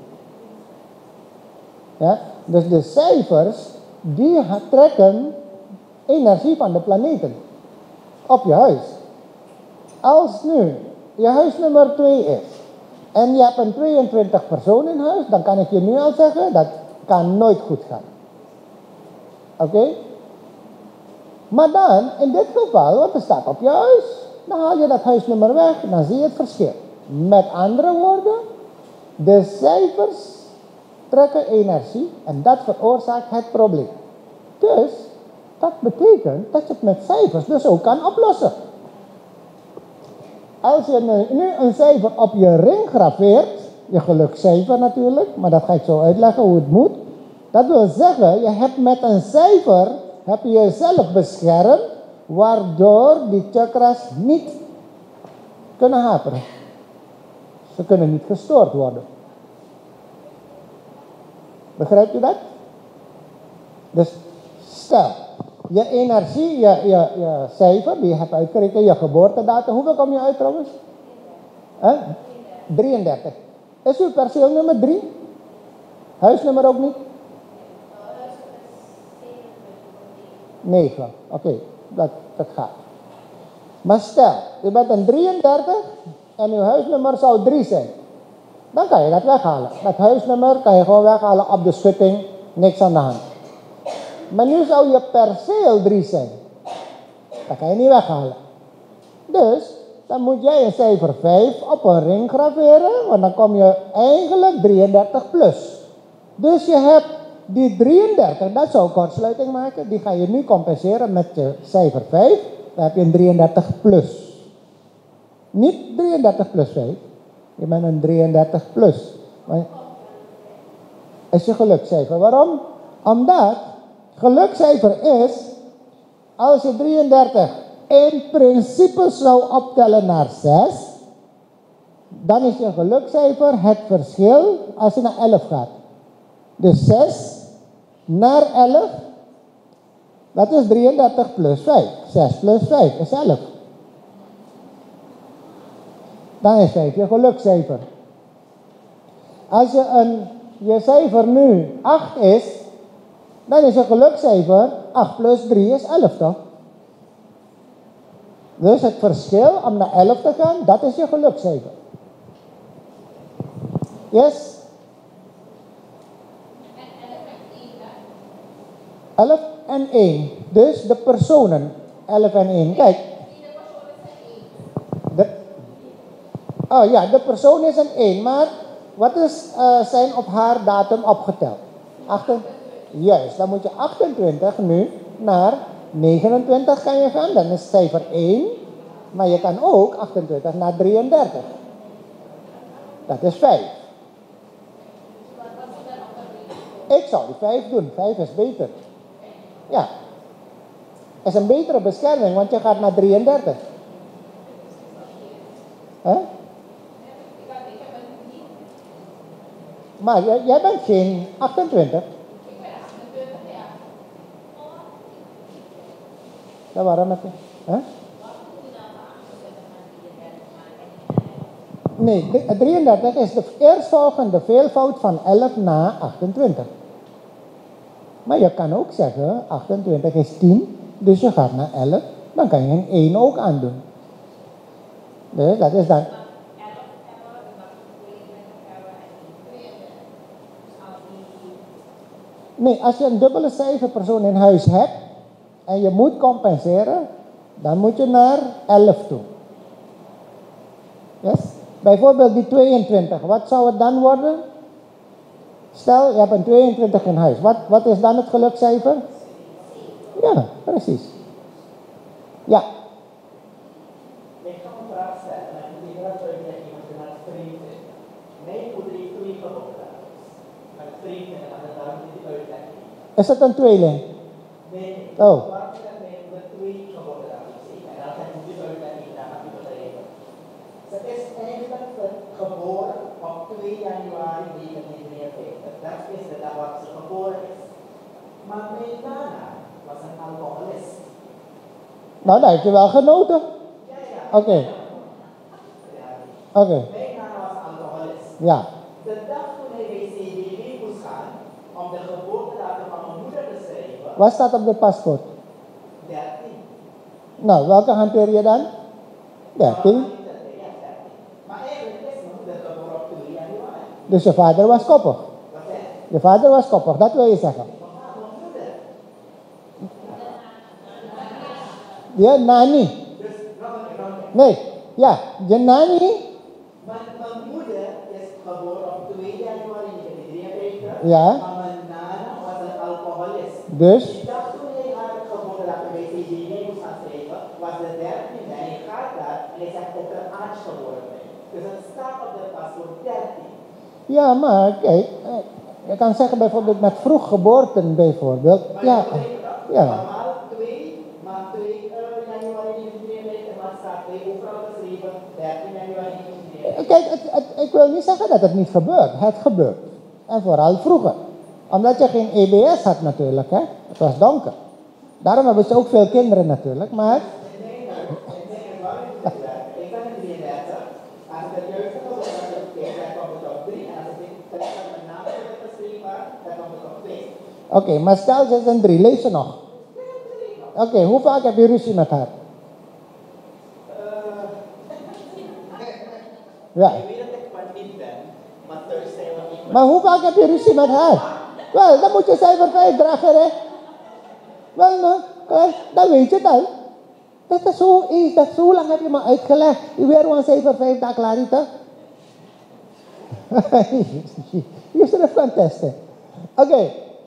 Ja? Dus de cijfers, die trekken energie van de planeten op je huis. Als nu je huisnummer 2 is en je hebt een 22 persoon in huis, dan kan ik je nu al zeggen, dat kan nooit goed gaan. Oké? Maar dan, in dit geval, wat er staat op je huis, dan haal je dat huisnummer weg, dan zie je het verschil. Met andere woorden, de cijfers trekken energie en dat veroorzaakt het probleem. Dus, dat betekent dat je het met cijfers dus ook kan oplossen. Als je nu een cijfer op je ring graveert, je gelukscijfer natuurlijk, maar dat ga ik zo uitleggen hoe het moet. Dat wil zeggen, je hebt met een cijfer, heb je jezelf beschermd, waardoor die chakras niet kunnen haperen. Ze kunnen niet gestoord worden. Begrijpt u dat? Dus stel, je energie, je cijfer, die je hebt uitgerekend, je geboortedatum. Hoeveel kom je uit trouwens? 33. Is uw perceel nummer 3? Huisnummer ook niet? 9. Oké, dat gaat. Maar stel, u bent een 33 en uw huisnummer zou 3 zijn. Dan kan je dat weghalen. Dat huisnummer kan je gewoon weghalen op de schutting, niks aan de hand. Maar nu zou je perceel 3 zijn. Dat kan je niet weghalen. Dus, dan moet jij een cijfer 5 op een ring graveren, want dan kom je eigenlijk 33 plus. Dus je hebt die 33, dat zou kortsluiting maken, die ga je nu compenseren met je cijfer 5. Dan heb je een 33 plus. Niet 33 plus 5. Je bent een 33 plus. Is je gelukcijfer. Waarom? Omdat gelukcijfer is, als je 33 in principe zou optellen naar 6, dan is je gelukcijfer het verschil als je naar 11 gaat. Dus 6 naar 11, dat is 33 plus 5. 6 plus 5 is 11. Dan is 5 je gelukcijfer. Als je cijfer nu 8 is, dan is je gelukcijfer 8 plus 3 is 11 toch? Dus het verschil om naar 11 te gaan, dat is je gelukcijfer. Yes? 11 en 1. Dus de personen. 11 en 1. Kijk. De persoon is een 1. Maar wat is zijn of haar datum opgeteld? 28. Juist. Dan moet je 28 nu naar 29 kan je gaan. Dan is cijfer 1. Maar je kan ook 28 naar 33. Dat is 5. Ik zou die 5 doen. 5 is beter. Ja. Is een betere bescherming, want je gaat naar 33. Huh? Maar jij bent geen 28. Ja, waarom heb je? Huh? Nee, 33 is de eerstvolgende veelvoud van 11 na 28. Maar je kan ook zeggen, 28 is 10, dus je gaat naar 11, dan kan je een 1 ook aandoen. Dus dat is dan... Nee, als je een dubbele cijferpersoon in huis hebt en je moet compenseren, dan moet je naar 11 toe. Yes? Bijvoorbeeld die 22, wat zou het dan worden? Stel, je hebt een 22 in huis. Wat is dan het gelukscijfer? Ja, precies. Ja. Ik ga een vraag stellen en ik wil dat je iemand naar vriend is. Nee, moeder heeft 2 geboortedatum. Maar het vriend en dan daarom niet die uitleggen. Is dat een tweeling? Nee. Oh. Waarom is dat nee, omdat 2 geboortedatum is? En dan moet je uitleggen, dan heb je begrepen. Ze is eigenlijk geboren op 2 januari 1953. Dat is de dag waarop ze geboren is. Maar mijn nana was een alcoholist. Nou, daar heb je wel genoten. Ja, ja. Oké. Oké. Mijn nana was een alcoholist. Ja. De dag toen hij bij CBB moest gaan om de geboortedatum van mijn moeder te schrijven. Wat staat op de paspoort? 13. Nou, welke hanteer je dan? 13. Maar eigenlijk is mijn moeder geboren op 2 januari. Dus je vader was koppig. Wat zeg je? Je vader was koppig, dat wil je zeggen. Mijn moeder. Je nani. Dus nog een. Nee, ja, je nani. Mijn moeder is geboren op 2 januari 1953. Ja. Maar mijn nana was een alcoholist. Dus? Die dag toen hij haar geboortedatum bij CBB moest gaan schrijven, was de 13e en hij gaat daar en hij zegt dat er arts geboren ben. Dus het staat op de paspoort 13. Ja, maar kijk, je kan zeggen bijvoorbeeld met vroeggeboorten bijvoorbeeld. Ja, ja. Maar 2 januari 1993, maar staat 2 overal geschreven, 13 januari 1993. kijk, ik wil niet zeggen dat het niet gebeurt. Het gebeurt. En vooral vroeger. Omdat je geen EBS had natuurlijk, hè. Het was donker. Daarom hebben ze ook veel kinderen natuurlijk, maar... Ik ben in 33. Als ik de jeugd heb, dan komt het op 3. En als ik kijk dat mijn naam geschreven was, dan komt het op 2. Oké, maar stel ze zijn 3, leef ze nog? Oké, hoe vaak heb je ruzie met haar? Ja. Ik weet dat ik van niet ben, maar thuis zijn we niet. Maar hoe vaak heb je ruzie met haar? Wel, dan moet je cijfer 5 dragen, hè? Wel, nou, dan weet je het al. Dat is zo eens, dat zo lang heb je me uitgelegd. Je weer een cijfer 5 daar, Clarita. Je should have contested. Oké,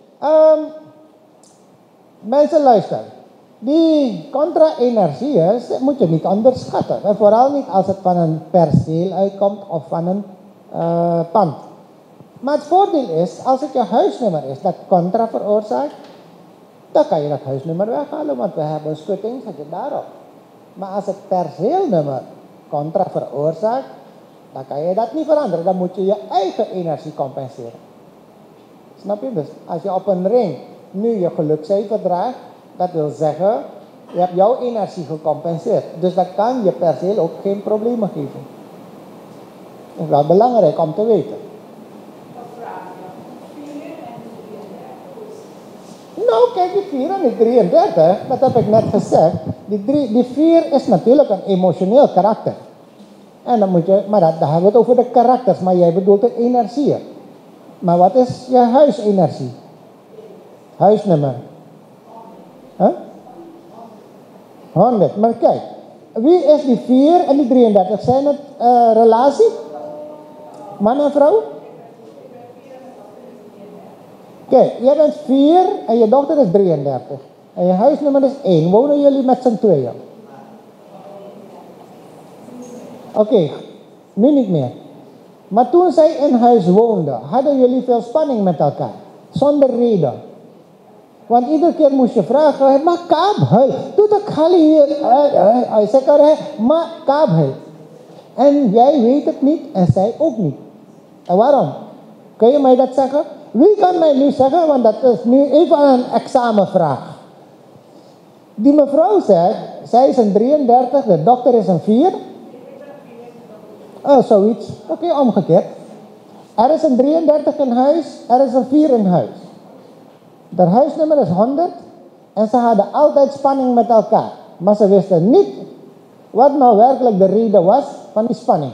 mensen luisteren. Die contra-energieën moet je niet onderschatten. En vooral niet als het van een perceel uitkomt of van een pand. Maar het voordeel is, als het je huisnummer is dat contra veroorzaakt, dan kan je dat huisnummer weghalen, want we hebben een schutting, zet je daarop. Maar als het perceelnummer contra veroorzaakt, dan kan je dat niet veranderen. Dan moet je je eigen energie compenseren. Snap je? Dus als je op een ring nu je gelukcijfer draagt, dat wil zeggen, je hebt jouw energie gecompenseerd. Dus dat kan je perceel ook geen problemen geven. Dat is wel belangrijk om te weten. Nou, kijk, die 4 en die 33, dat heb ik net gezegd. Die 4 is natuurlijk een emotioneel karakter. En dan moet je, maar dan hebben we het over de karakters, maar jij bedoelt de energieën. Maar wat is je huisenergie? Huisnummer? Huh? 100. Maar kijk, wie is die 4 en die 33? Zijn het relatie? Man en vrouw? Kijk, jij bent 4 en je dochter is 33. En je huisnummer is 1. Wonen jullie met z'n tweeën? Oké, nu niet meer. Maar toen zij in huis woonden, hadden jullie veel spanning met elkaar. Zonder reden. Want iedere keer moest je vragen, maar kaabhul, doe dat kali hier. Hij zegt, maar kaabhul. En jij weet het niet en zij ook niet. En waarom? Kun je mij dat zeggen? Wie kan mij nu zeggen, want dat is nu even een examenvraag. Die mevrouw zegt, zij is een 33, de dochter is een 4. Oh, zoiets. Oké, omgekeerd. Er is een 33 in huis, er is een 4 in huis. De huisnummer is 100 en ze hadden altijd spanning met elkaar. Maar ze wisten niet wat nou werkelijk de reden was van die spanning.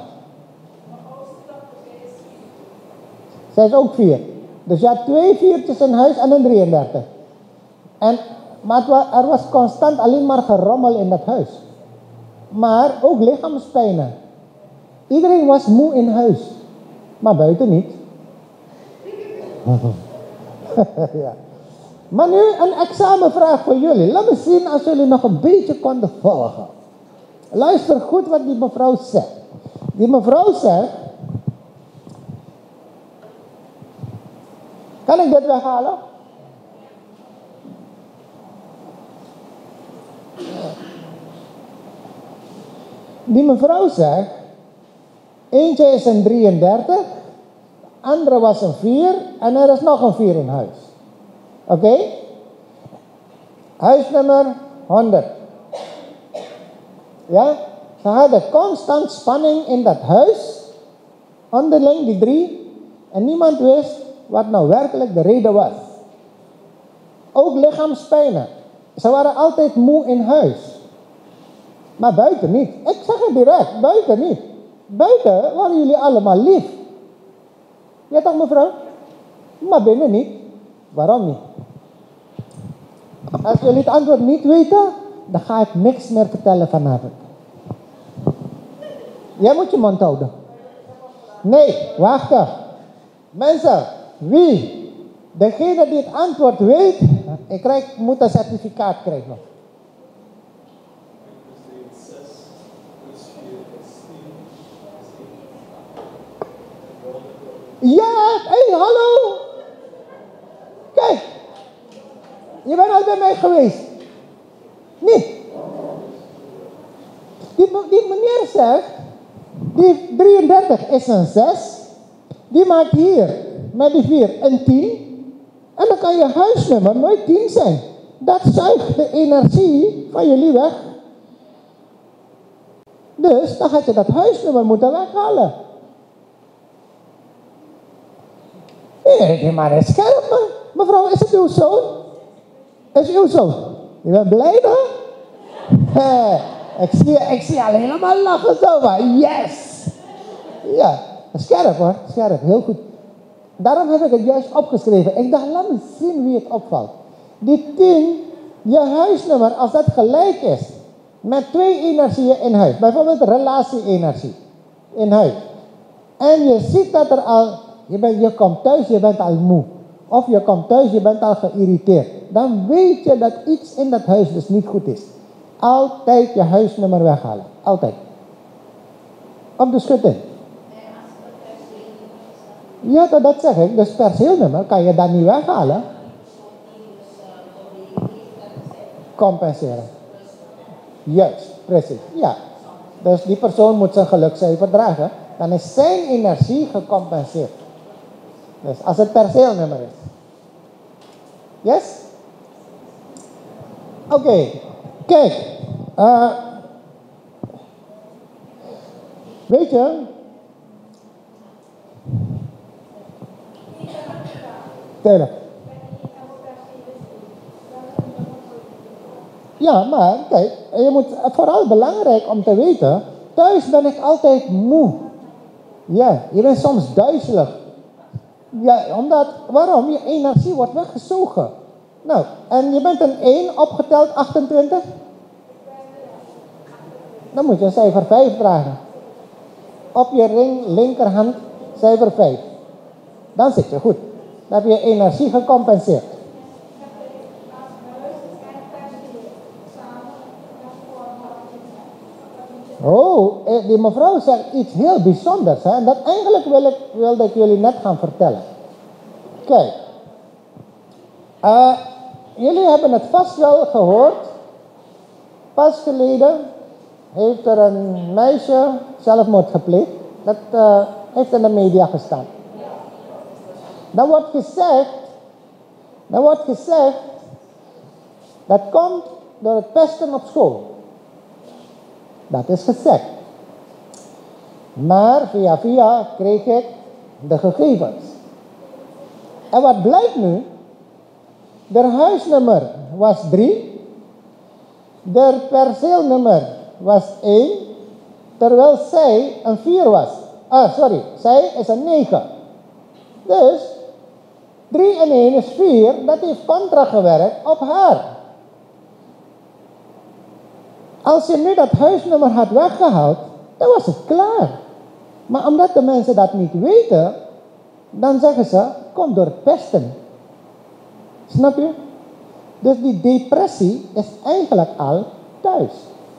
Zij is ook 4. Dus je had 2 4'tjes in huis en een 33. Maar er was constant alleen maar gerommel in dat huis. Maar ook lichaamspijnen. Iedereen was moe in huis. Maar buiten niet. Ja. Maar nu een examenvraag voor jullie. Laat me zien als jullie nog een beetje konden volgen. Luister goed wat die mevrouw zegt. Die mevrouw zegt... Kan ik dit weghalen? Die mevrouw zegt... Eentje is een 33... andere was een 4 en er is nog een 4 in huis. Oké? Huisnummer 100. Ja? Ze hadden constant spanning in dat huis. Onderling, die 3. En niemand wist wat nou werkelijk de reden was. Ook lichaamspijnen. Ze waren altijd moe in huis. Maar buiten niet. Ik zeg het direct, buiten niet. Buiten waren jullie allemaal lief. Ja toch mevrouw? Maar binnen niet. Waarom niet? Als jullie het antwoord niet weten, dan ga ik niks meer vertellen vanavond. Jij moet je mond houden. Nee, wacht even. Mensen, wie? Degene die het antwoord weet, moet een certificaat krijgen. Ja, hé, hallo. Kijk. Je bent al bij mij geweest. Nee. Die meneer zegt, Die 33 is een 6. Die maakt hier met die 4 een 10. En dan kan je huisnummer nooit 10 zijn. Dat zuigt de energie van jullie weg. Dus dan had je dat huisnummer moeten weghalen. Nee, maar het is scherp, man. Mevrouw, is het uw zoon? Is uw zoon? Je bent blij, hè? Ik zie al helemaal lachen zo, maar yes! Ja, scherp hoor, scherp, heel goed. Daarom heb ik het juist opgeschreven. Ik dacht, laat me zien wie het opvalt. Die 10, je huisnummer, als dat gelijk is met 2 energieën in huis. Bijvoorbeeld relatie-energie in huis. En je ziet dat er al, je komt thuis, je bent al moe. Of je komt thuis, je bent al geïrriteerd. Dan weet je dat iets in dat huis dus niet goed is. Altijd je huisnummer weghalen. Altijd. Op de schutting. Ja, dat zeg ik. Dus perceelnummer kan je dan niet weghalen. Compenseren. Juist, precies. Ja. Dus die persoon moet zijn gelukcijfer dragen. Dan is zijn energie gecompenseerd. Dus als het perceelnummer is. Yes? Oké. Kijk. Weet je. Taylor. Ja, maar kijk, je moet vooral belangrijk om te weten, thuis ben ik altijd moe. Ja, je bent soms duizelig. Ja, waarom? Je energie wordt weggezogen. Nou, en je bent een 1 opgeteld 28. Dan moet je een cijfer 5 dragen. Op je ring linkerhand cijfer 5. Dan zit je goed. Dan heb je energie gecompenseerd. Oh, die mevrouw zegt iets heel bijzonders. Hè? En dat eigenlijk wilde ik jullie net gaan vertellen. Kijk. Jullie hebben het vast wel gehoord. Pas geleden heeft er een meisje zelfmoord gepleegd. Dat heeft in de media gestaan. Dan wordt gezegd, dat komt door het pesten op school. Dat is gezegd. Maar via kreeg ik de gegevens. En wat blijkt nu? De huisnummer was 3. De perceelnummer was 1. Terwijl zij een 4 was. Zij is een 9. Dus 3 en 1 is 4. Dat heeft contra gewerkt op haar. Als je nu dat huisnummer had weggehaald, dan was het klaar. Maar omdat de mensen dat niet weten, dan zeggen ze, komt door het pesten. Snap je? Dus die depressie is eigenlijk al thuis.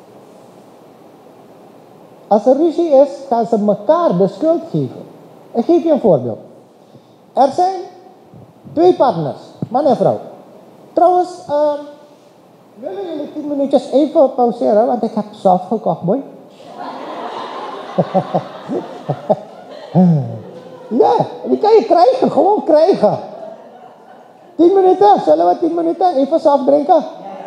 Als er ruzie is, gaan ze elkaar de schuld geven. Ik geef je een voorbeeld. Er zijn 2 partners, man en vrouw. Trouwens, willen jullie 10 minuutjes even pauzeren, want ik heb zelf gekocht, boy. Ja, die kan je krijgen, gewoon krijgen. 10 minuten, zullen we 10 minuten even zelf drinken?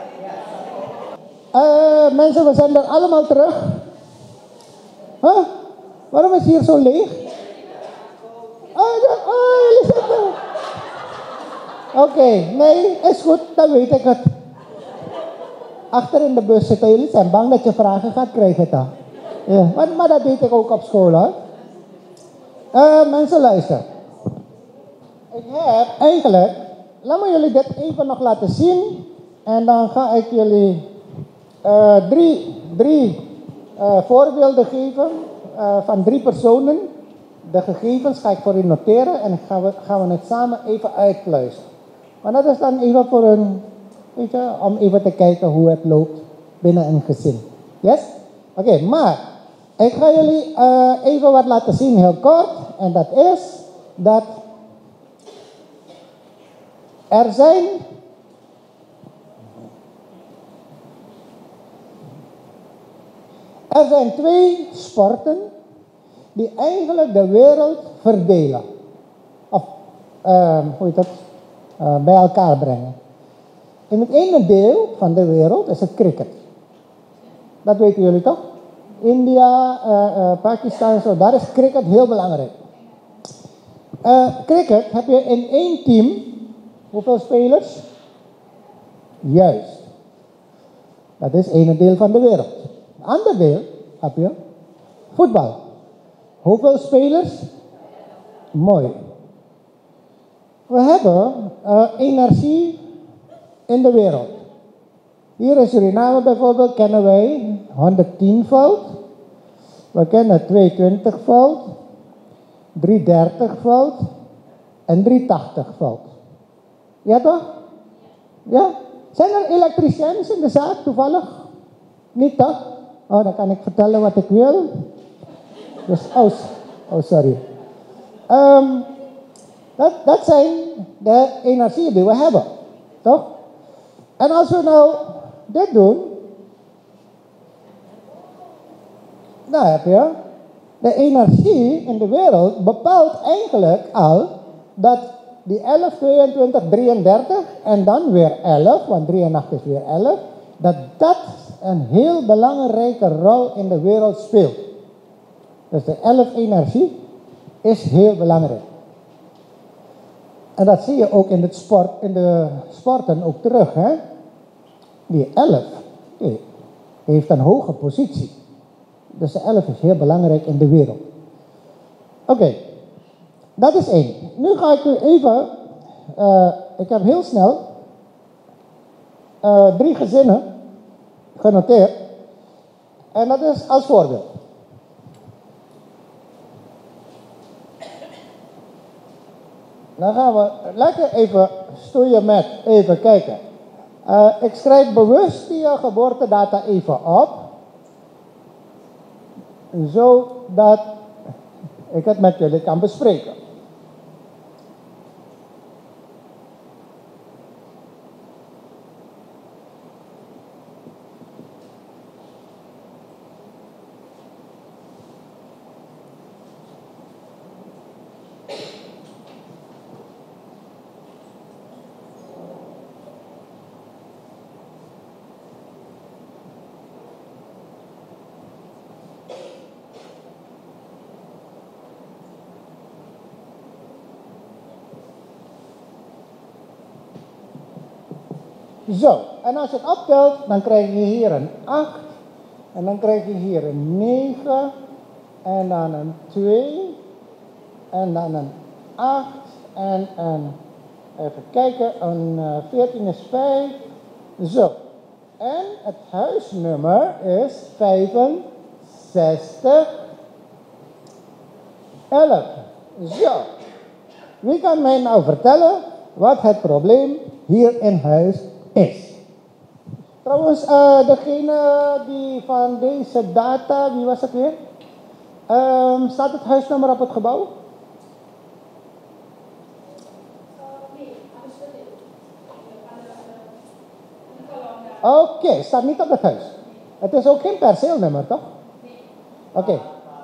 Mensen, we zijn er allemaal terug. Huh? Waarom is hier zo leeg? Jullie zitten. Oké, nee, is goed, dan weet ik het. Achter in de bus zitten, jullie zijn bang dat je vragen gaat krijgen dan. Ja, maar dat deed ik ook op school, hoor. Mensen, luisteren. Ik heb eigenlijk, laat me jullie dit even nog laten zien. En dan ga ik jullie drie voorbeelden geven van 3 personen. De gegevens ga ik voor u noteren en gaan we het samen even uitpluizen. Maar dat is dan even voor een, weet je, om even te kijken hoe het loopt binnen een gezin. Yes? Oké, maar ik ga jullie even wat laten zien, heel kort. En dat is dat er zijn 2 sporten die eigenlijk de wereld verdelen. Of, hoe heet dat? Bij elkaar brengen. In het ene deel van de wereld is het cricket. Dat weten jullie toch? India, Pakistan, zo, daar is cricket heel belangrijk. Cricket heb je in één team, hoeveel spelers? Juist. Dat is het ene deel van de wereld. Het andere deel heb je voetbal. Hoeveel spelers? Mooi. We hebben energie in de wereld. Hier in Suriname bijvoorbeeld kennen wij 110 volt. We kennen 220 volt, 330 volt en 380 volt. Ja toch? Ja? Zijn er elektriciëns in de zaak toevallig? Niet toch? Oh, dan kan ik vertellen wat ik wil. Dus, oh sorry. Dat zijn de energieën die we hebben. Toch? En als we nou dit doen, dan heb je de energie in de wereld bepaalt eigenlijk al dat die 11, 22, 33 en dan weer 11, want 3 en 8 is weer 11, dat een heel belangrijke rol in de wereld speelt. Dus de 11 energie is heel belangrijk. En dat zie je ook in de sporten ook terug. Hè? Die 11 die heeft een hoge positie. Dus de 11 is heel belangrijk in de wereld. Oké, dat is 1. Nu ga ik u even, ik heb heel snel 3 gezinnen genoteerd. En dat is als voorbeeld. Dan gaan we lekker even stoeien met, even kijken. Ik schrijf bewust die geboortedata even op. Zodat ik het met jullie kan bespreken. Zo, en als je het optelt, dan krijg je hier een 8. En dan krijg je hier een 9. En dan een 2. En dan een 8. En een, even kijken, een 14 is 5. Zo. En het huisnummer is 65. 11. Zo. Wie kan mij nou vertellen wat het probleem hier in huis is? Trouwens, degene die van deze data, wie was het weer? Staat het huisnummer op het gebouw? Oké, staat niet op het huis. Het is ook geen perceelnummer, toch? Oké.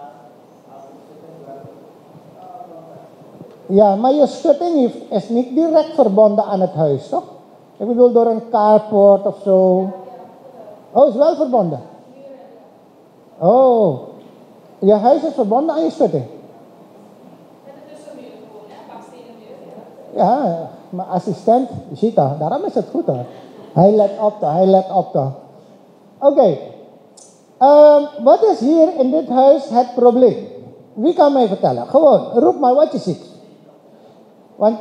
Ja, maar je schutting is niet direct verbonden aan het huis, toch? Ik bedoel door een carport of zo. Oh, is wel verbonden. Oh, je huis is verbonden aan je schutting. Ja, mijn assistent, je ziet dat, daarom is het goed hoor. Hij let op toch. Oké. Wat is hier in dit huis het probleem? Wie kan mij vertellen? Gewoon, roep maar wat je ziet. Want,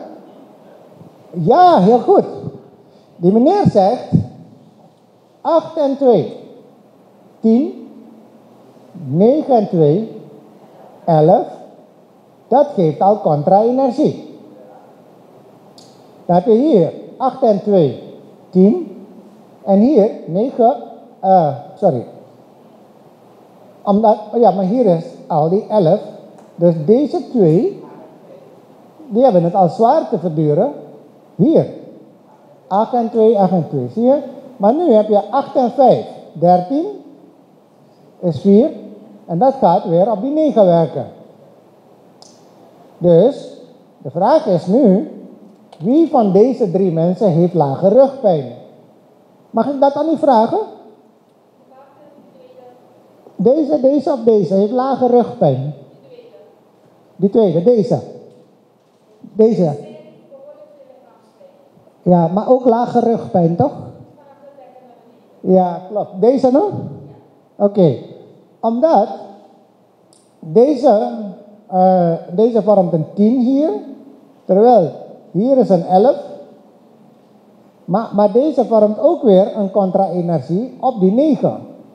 ja, heel goed. Die meneer zegt 8 en 2, 10, 9 en 2, 11. Dat geeft al contra-energie. Dan heb je hier 8 en 2, 10. En hier 9, omdat, ja, maar hier is al die 11. Dus deze 2, die hebben het al zwaar te verduren. Hier. 8 en 2, 8 en 2. Zie je? Maar nu heb je 8 en 5. 13 is 4. En dat gaat weer op die 9 werken. Dus, de vraag is nu, wie van deze 3 mensen heeft lage rugpijn? Mag ik dat aan u vragen? Deze of deze heeft lage rugpijn? Die tweede, deze. Deze. Ja, maar ook lage rugpijn, toch? Ja, klopt. Deze nog? Oké. Omdat deze vormt een 10 hier, terwijl hier is een 11. Maar deze vormt ook weer een contra-energie op die 9.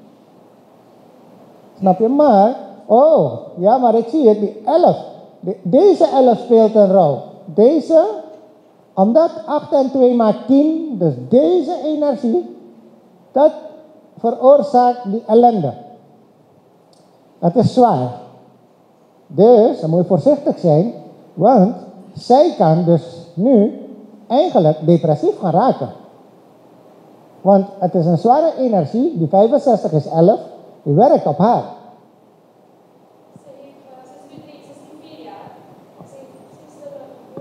Snap je? Maar, ja, maar ik zie het, die 11. Deze 11 speelt een rol. Deze, omdat 8 en 2 maakt 10, dus deze energie, dat veroorzaakt die ellende. Het is zwaar. Dus, dan moet je voorzichtig zijn, want zij kan dus nu eigenlijk depressief gaan raken. Want het is een zware energie, die 65 is 11, die werkt op haar. Ze is nu 4 jaar. Ze is de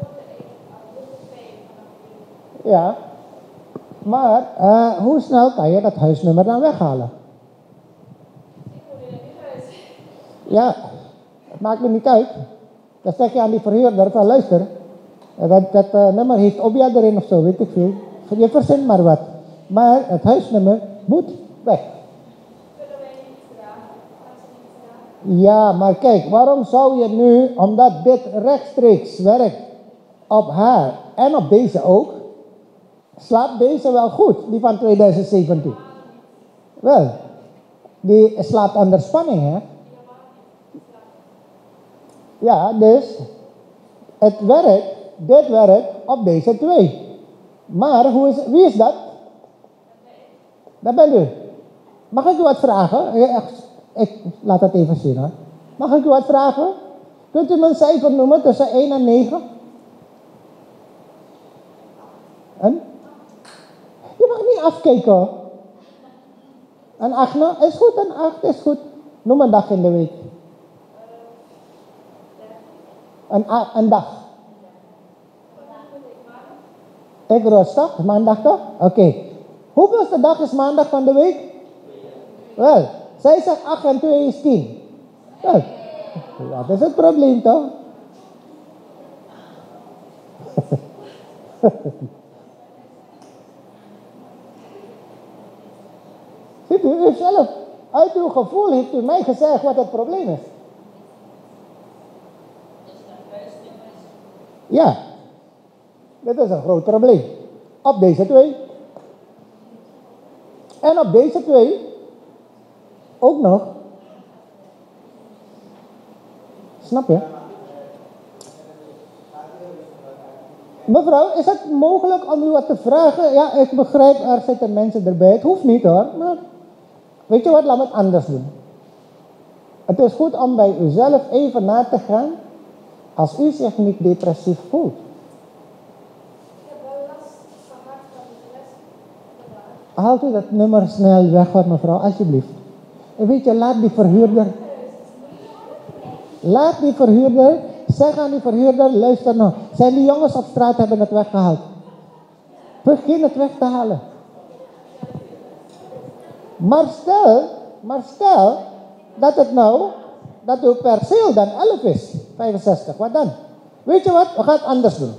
geboorte Ja, maar hoe snel kan je dat huisnummer dan weghalen? Ik woon in een huis. Ja, het maakt me niet uit. Dan zeg je aan die verhuurder van luister, dat nummer heeft Obia erin of zo, weet ik veel. Je verzint maar wat. Maar het huisnummer moet weg. Kunnen wij niet dragen? Kan ze niet dragen? Ja, maar kijk, waarom zou je nu, omdat dit rechtstreeks werkt op haar en op deze ook, slaapt deze wel goed, die van 2017? Wel, die slaapt onder spanning, hè? Ja, dus het werkt, dit werkt op deze 2. Maar wie is dat? Dat bent u. Mag ik u wat vragen? Ik laat het even zien, hoor. Mag ik u wat vragen? Kunt u me een cijfer noemen tussen 1 en 9? En? Je mag niet afkijken, hoor. Een 8, nou? Is goed, een 8 is goed. Noem een dag in de week. Een dag. Ik rustig, maandag toch? Oké. Hoeveelste dag is maandag van de week? Wel, zij zegt 8 en 2 is 10. Wel, dat is het probleem toch? Ziet u zelf, uit uw gevoel heeft u mij gezegd wat het probleem is. Ja, dit is een groot probleem. Op deze 2. En op deze 2 ook nog. Snap je? Mevrouw, is het mogelijk om u wat te vragen? Ja, ik begrijp, er zitten mensen erbij. Het hoeft niet hoor, maar weet je wat, laat me het anders doen. Het is goed om bij uzelf even na te gaan als u zich niet depressief voelt. Ik heb wel last gehad van de stress. Haalt u dat nummer snel weg hoor, mevrouw, alsjeblieft. En weet je, laat die verhuurder, zeg aan die verhuurder, luister nou. Zijn die jongens op straat hebben het weggehaald. Begin het weg te halen. Maar stel dat het nou, dat uw perceel dan 11 is, 65, wat dan? Weet je wat, we gaan het anders doen.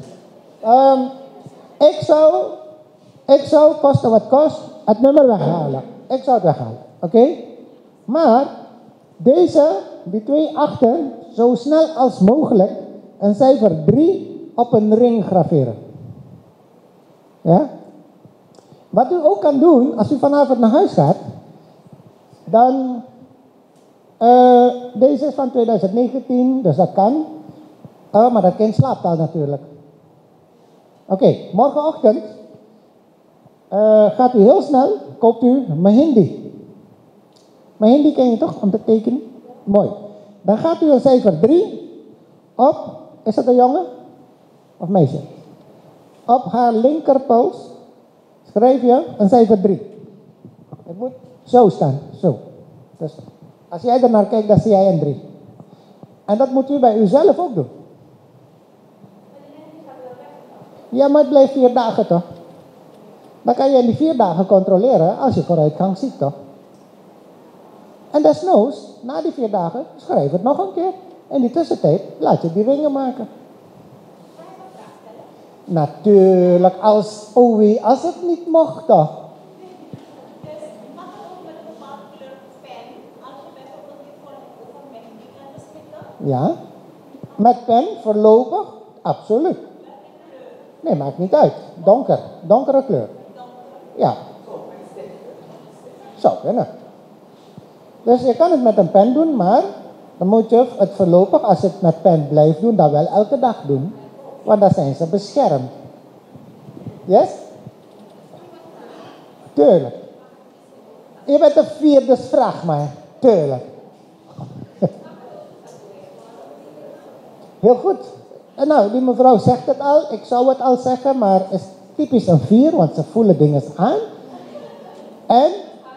Ik zou, koste wat kost, het nummer weghalen. Ik zou het weghalen, oké? Maar deze, die 2 achter, zo snel als mogelijk een cijfer 3 op een ring graveren. Ja? Wat u ook kan doen, als u vanavond naar huis gaat, dan, deze is van 2019, dus dat kan. Maar dat kind slaapt al natuurlijk. Oké, morgenochtend gaat u heel snel, koopt u Mahindi. Mahindi ken je toch, om te tekenen? Mooi. Dan gaat u een cijfer 3 op, is dat een jongen of meisje? Op haar linkerpols schrijf je een cijfer 3. Het moet zo staan, zo. Dus Als jij er naar kijkt, dan zie jij een 3. En dat moet u bij uzelf ook doen. Ja, maar het blijft 4 dagen toch? Dan kan je in die 4 dagen controleren als je vooruitgang ziet toch? En desnoods, na die 4 dagen, schrijf het nog een keer. In die tussentijd laat je die ringen maken. Natuurlijk, als het niet mocht toch? Dus mag het ook met een bepaalde kleur pen, als je bijvoorbeeld niet voor een ogen met die letters zitten? Ja. Met pen, voorlopig, absoluut. Nee, maakt niet uit. Donker, donkere kleur. Ja. Zou kunnen. Dus je kan het met een pen doen, maar dan moet je het voorlopig, als je het met pen blijft doen, dan wel elke dag doen. Want dan zijn ze beschermd. Yes? Tuurlijk. Je bent een 4, dus vraag maar. Tuurlijk. Heel goed. En nou, die mevrouw zegt het al. Ik zou het al zeggen, maar het is typisch een 4, want ze voelen dingen aan. En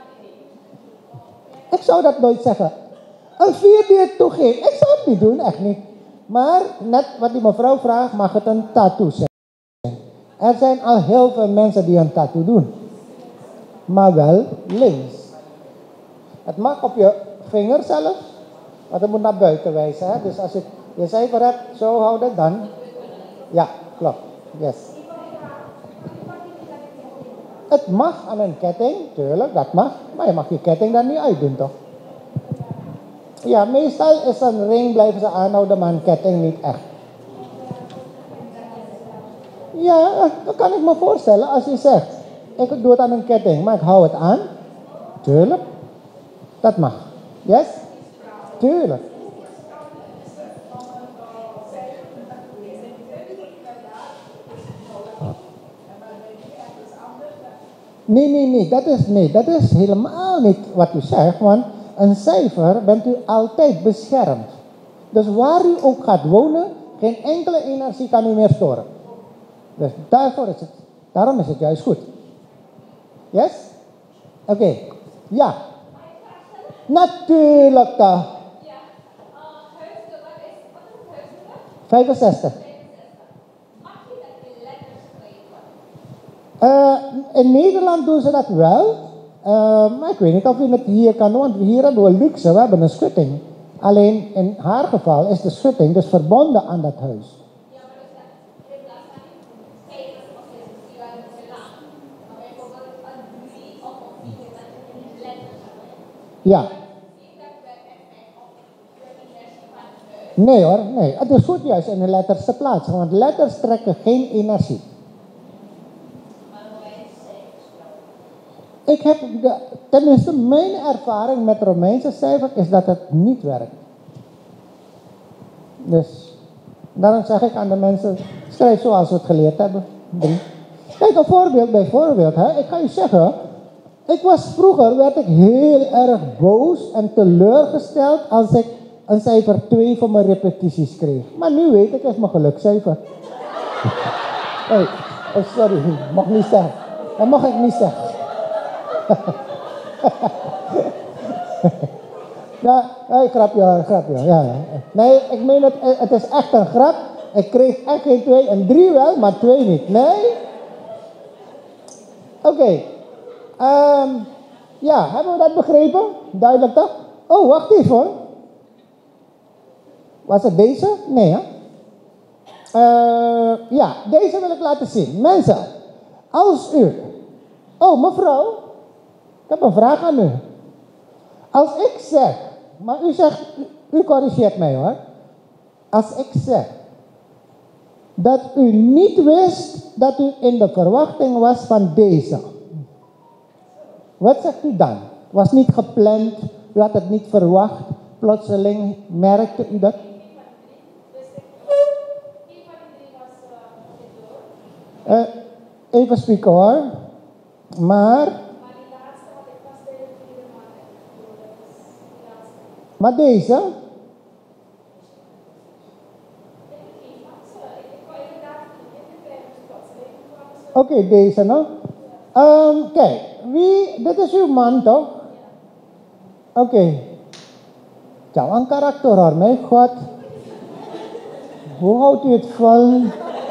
ik zou dat nooit zeggen. Een 4 die het toegeeft. Ik zou het niet doen, echt niet. Maar net wat die mevrouw vraagt, mag het een tattoo zijn. Er zijn al heel veel mensen die een tattoo doen. Maar wel links. Het mag op je vinger zelf, maar het moet naar buiten wijzen. Hè? Dus als je je cijfer hebt, zo houden, dan. Ja, klopt. Yes. Het mag aan een ketting, tuurlijk, dat mag. Maar je mag je ketting daar niet uitdoen, toch? Ja, meestal is een ring blijven ze aanhouden, maar een ketting niet echt. Ja, dat kan ik me voorstellen als je zegt, ik doe het aan een ketting, maar ik hou het aan. Tuurlijk. Dat mag. Yes? Tuurlijk. Nee. Dat is helemaal niet wat u zegt, want een cijfer bent u altijd beschermd. Dus waar u ook gaat wonen, geen enkele energie kan u meer storen. Dus daarom is het juist goed. Yes? Oké. Ja. Natuurlijk toch. Ja, huisnummer wat is het huisnummer? 65. Mag je dat in letters schrijven? In Nederland doen ze dat wel. Maar ik weet niet of je het hier kan doen, want hier hebben we luxe, we hebben een schutting. Alleen in haar geval is de schutting dus verbonden aan dat huis. Ja, maar dus dat in plaats van cijfers of die waren te lang. Maar bijvoorbeeld een 3 of een 4 dat je in letters schrijft. Ja. Zie dat bij effect op de energie van het huis? Nee hoor, nee. Het is goed juist in de letters te plaatsen, want letters trekken geen energie. Ik heb, tenminste mijn ervaring met Romeinse cijfers is dat het niet werkt. Dus, daarom zeg ik aan de mensen, schrijf zoals we het geleerd hebben. 3. Kijk, een voorbeeld bijvoorbeeld. Hè. Ik ga u zeggen, vroeger werd ik heel erg boos en teleurgesteld als ik een cijfer 2 voor mijn repetities kreeg. Maar nu weet ik, het is mijn gelukscijfer. Hey, oh sorry, mag niet zeggen. Dat mag ik niet zeggen. Ja, grapje. Ja. Nee, ik meen het is echt een grap. Ik kreeg echt geen 2, een 3 wel, maar 2 niet. Nee? Oké. Ja, hebben we dat begrepen? Duidelijk toch? Oh, wacht even hoor. Was het deze? Nee, hè? Ja, deze wil ik laten zien. Mensen, als u... Oh, mevrouw. Ik heb een vraag aan u. Als ik zeg, maar u zegt, u corrigeert mij hoor. Als ik zeg dat u niet wist dat u in de verwachting was van deze. Wat zegt u dan? Het was niet gepland, u had het niet verwacht. Plotseling merkte u dat? Even spieken hoor. Maar deze? Oké, deze nou. Kijk, dit is uw man toch? Oké. Jouw karakter hoor, mijn God. Hoe houdt u het vol?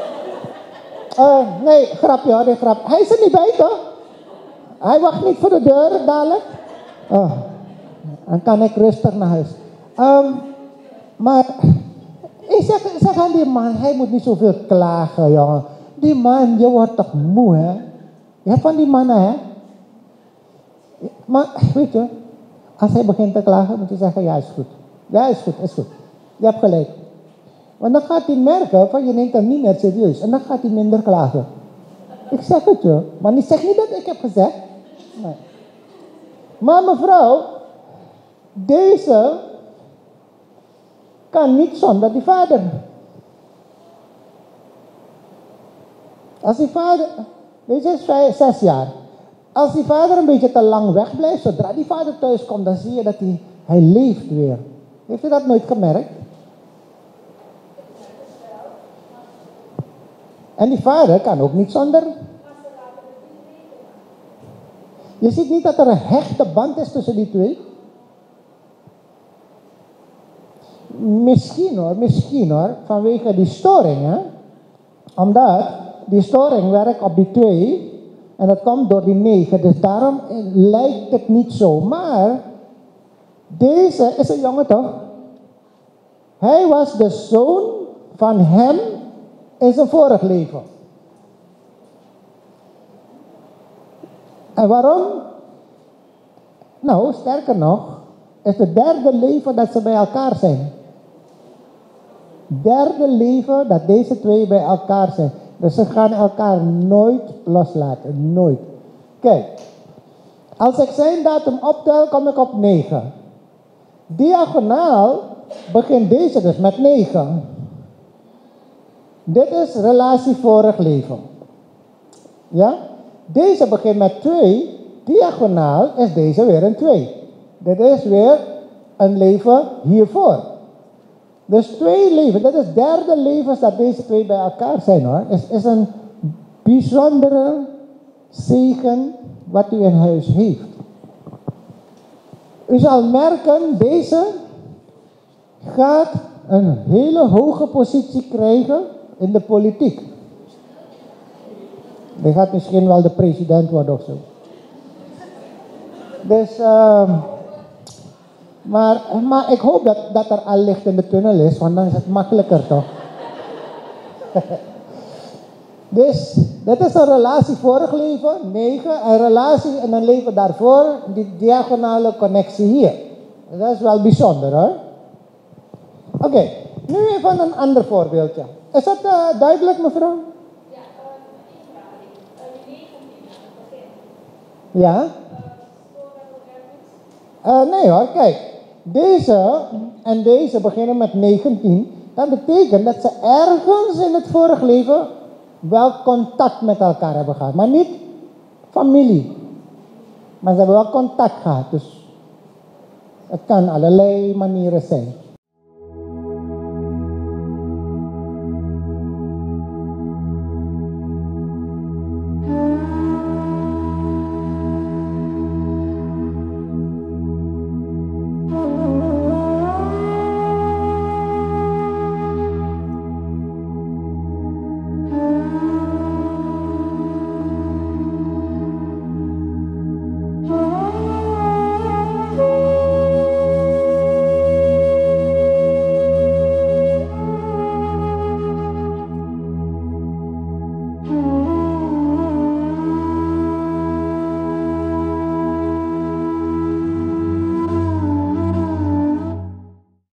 Nee, grapje hoor, grap. Hij is er niet bij toch? Hij wacht niet voor de deur dadelijk. Dan kan ik rustig naar huis. Maar ik zeg aan die man, hij moet niet zoveel klagen, jongen. Die man, je wordt toch moe, hè? Je hebt van die mannen, hè? Maar, weet je, als hij begint te klagen, moet je zeggen, ja, is goed. Ja, is goed, is goed. Je hebt gelijk. Want dan gaat hij merken, van je neemt hem niet meer serieus. En dan gaat hij minder klagen. Ik zeg het je. Maar ik zeg niet dat ik heb gezegd. Nee. Maar mevrouw, deze kan niet zonder die vader. Als die vader, deze is 6 jaar. Als die vader een beetje te lang wegblijft, zodra die vader thuis komt, dan zie je dat hij leeft weer. Heeft u dat nooit gemerkt? En die vader kan ook niet zonder. Je ziet niet dat er een hechte band is tussen die twee? Misschien hoor, vanwege die storing, hè? Omdat die storing werkt op die 2 en dat komt door die 9, dus daarom lijkt het niet zo. Maar deze is een jongen toch? Hij was de zoon van hem in zijn vorig leven. En waarom? Nou, sterker nog, is het 3e leven dat ze bij elkaar zijn. 3e leven dat deze 2 bij elkaar zijn. Dus ze gaan elkaar nooit loslaten. Nooit. Kijk, als ik zijn datum optel, kom ik op 9. Diagonaal begint deze dus met 9. Dit is relatie vorig leven. Ja? Deze begint met 2. Diagonaal is deze weer een 2. Dit is weer een leven hiervoor. Dus 2 leven, dat is 3e levens dat deze 2 bij elkaar zijn hoor. Is een bijzondere zegen wat u in huis heeft. U zal merken, deze gaat een hele hoge positie krijgen in de politiek. Die gaat misschien wel de president worden of zo. Dus, maar ik hoop dat er al licht in de tunnel is, want dan is het makkelijker toch? Dus, dit is een relatie vorig leven, 9, een relatie in een leven daarvoor, die diagonale connectie hier. Dat is wel bijzonder hoor. Oké, nu even een ander voorbeeldje. Is dat duidelijk mevrouw? Ja? Nee hoor, kijk. Deze en deze beginnen met 19. Dat betekent dat ze ergens in het vorige leven wel contact met elkaar hebben gehad. Maar niet familie. Maar ze hebben wel contact gehad. Dus het kan allerlei manieren zijn.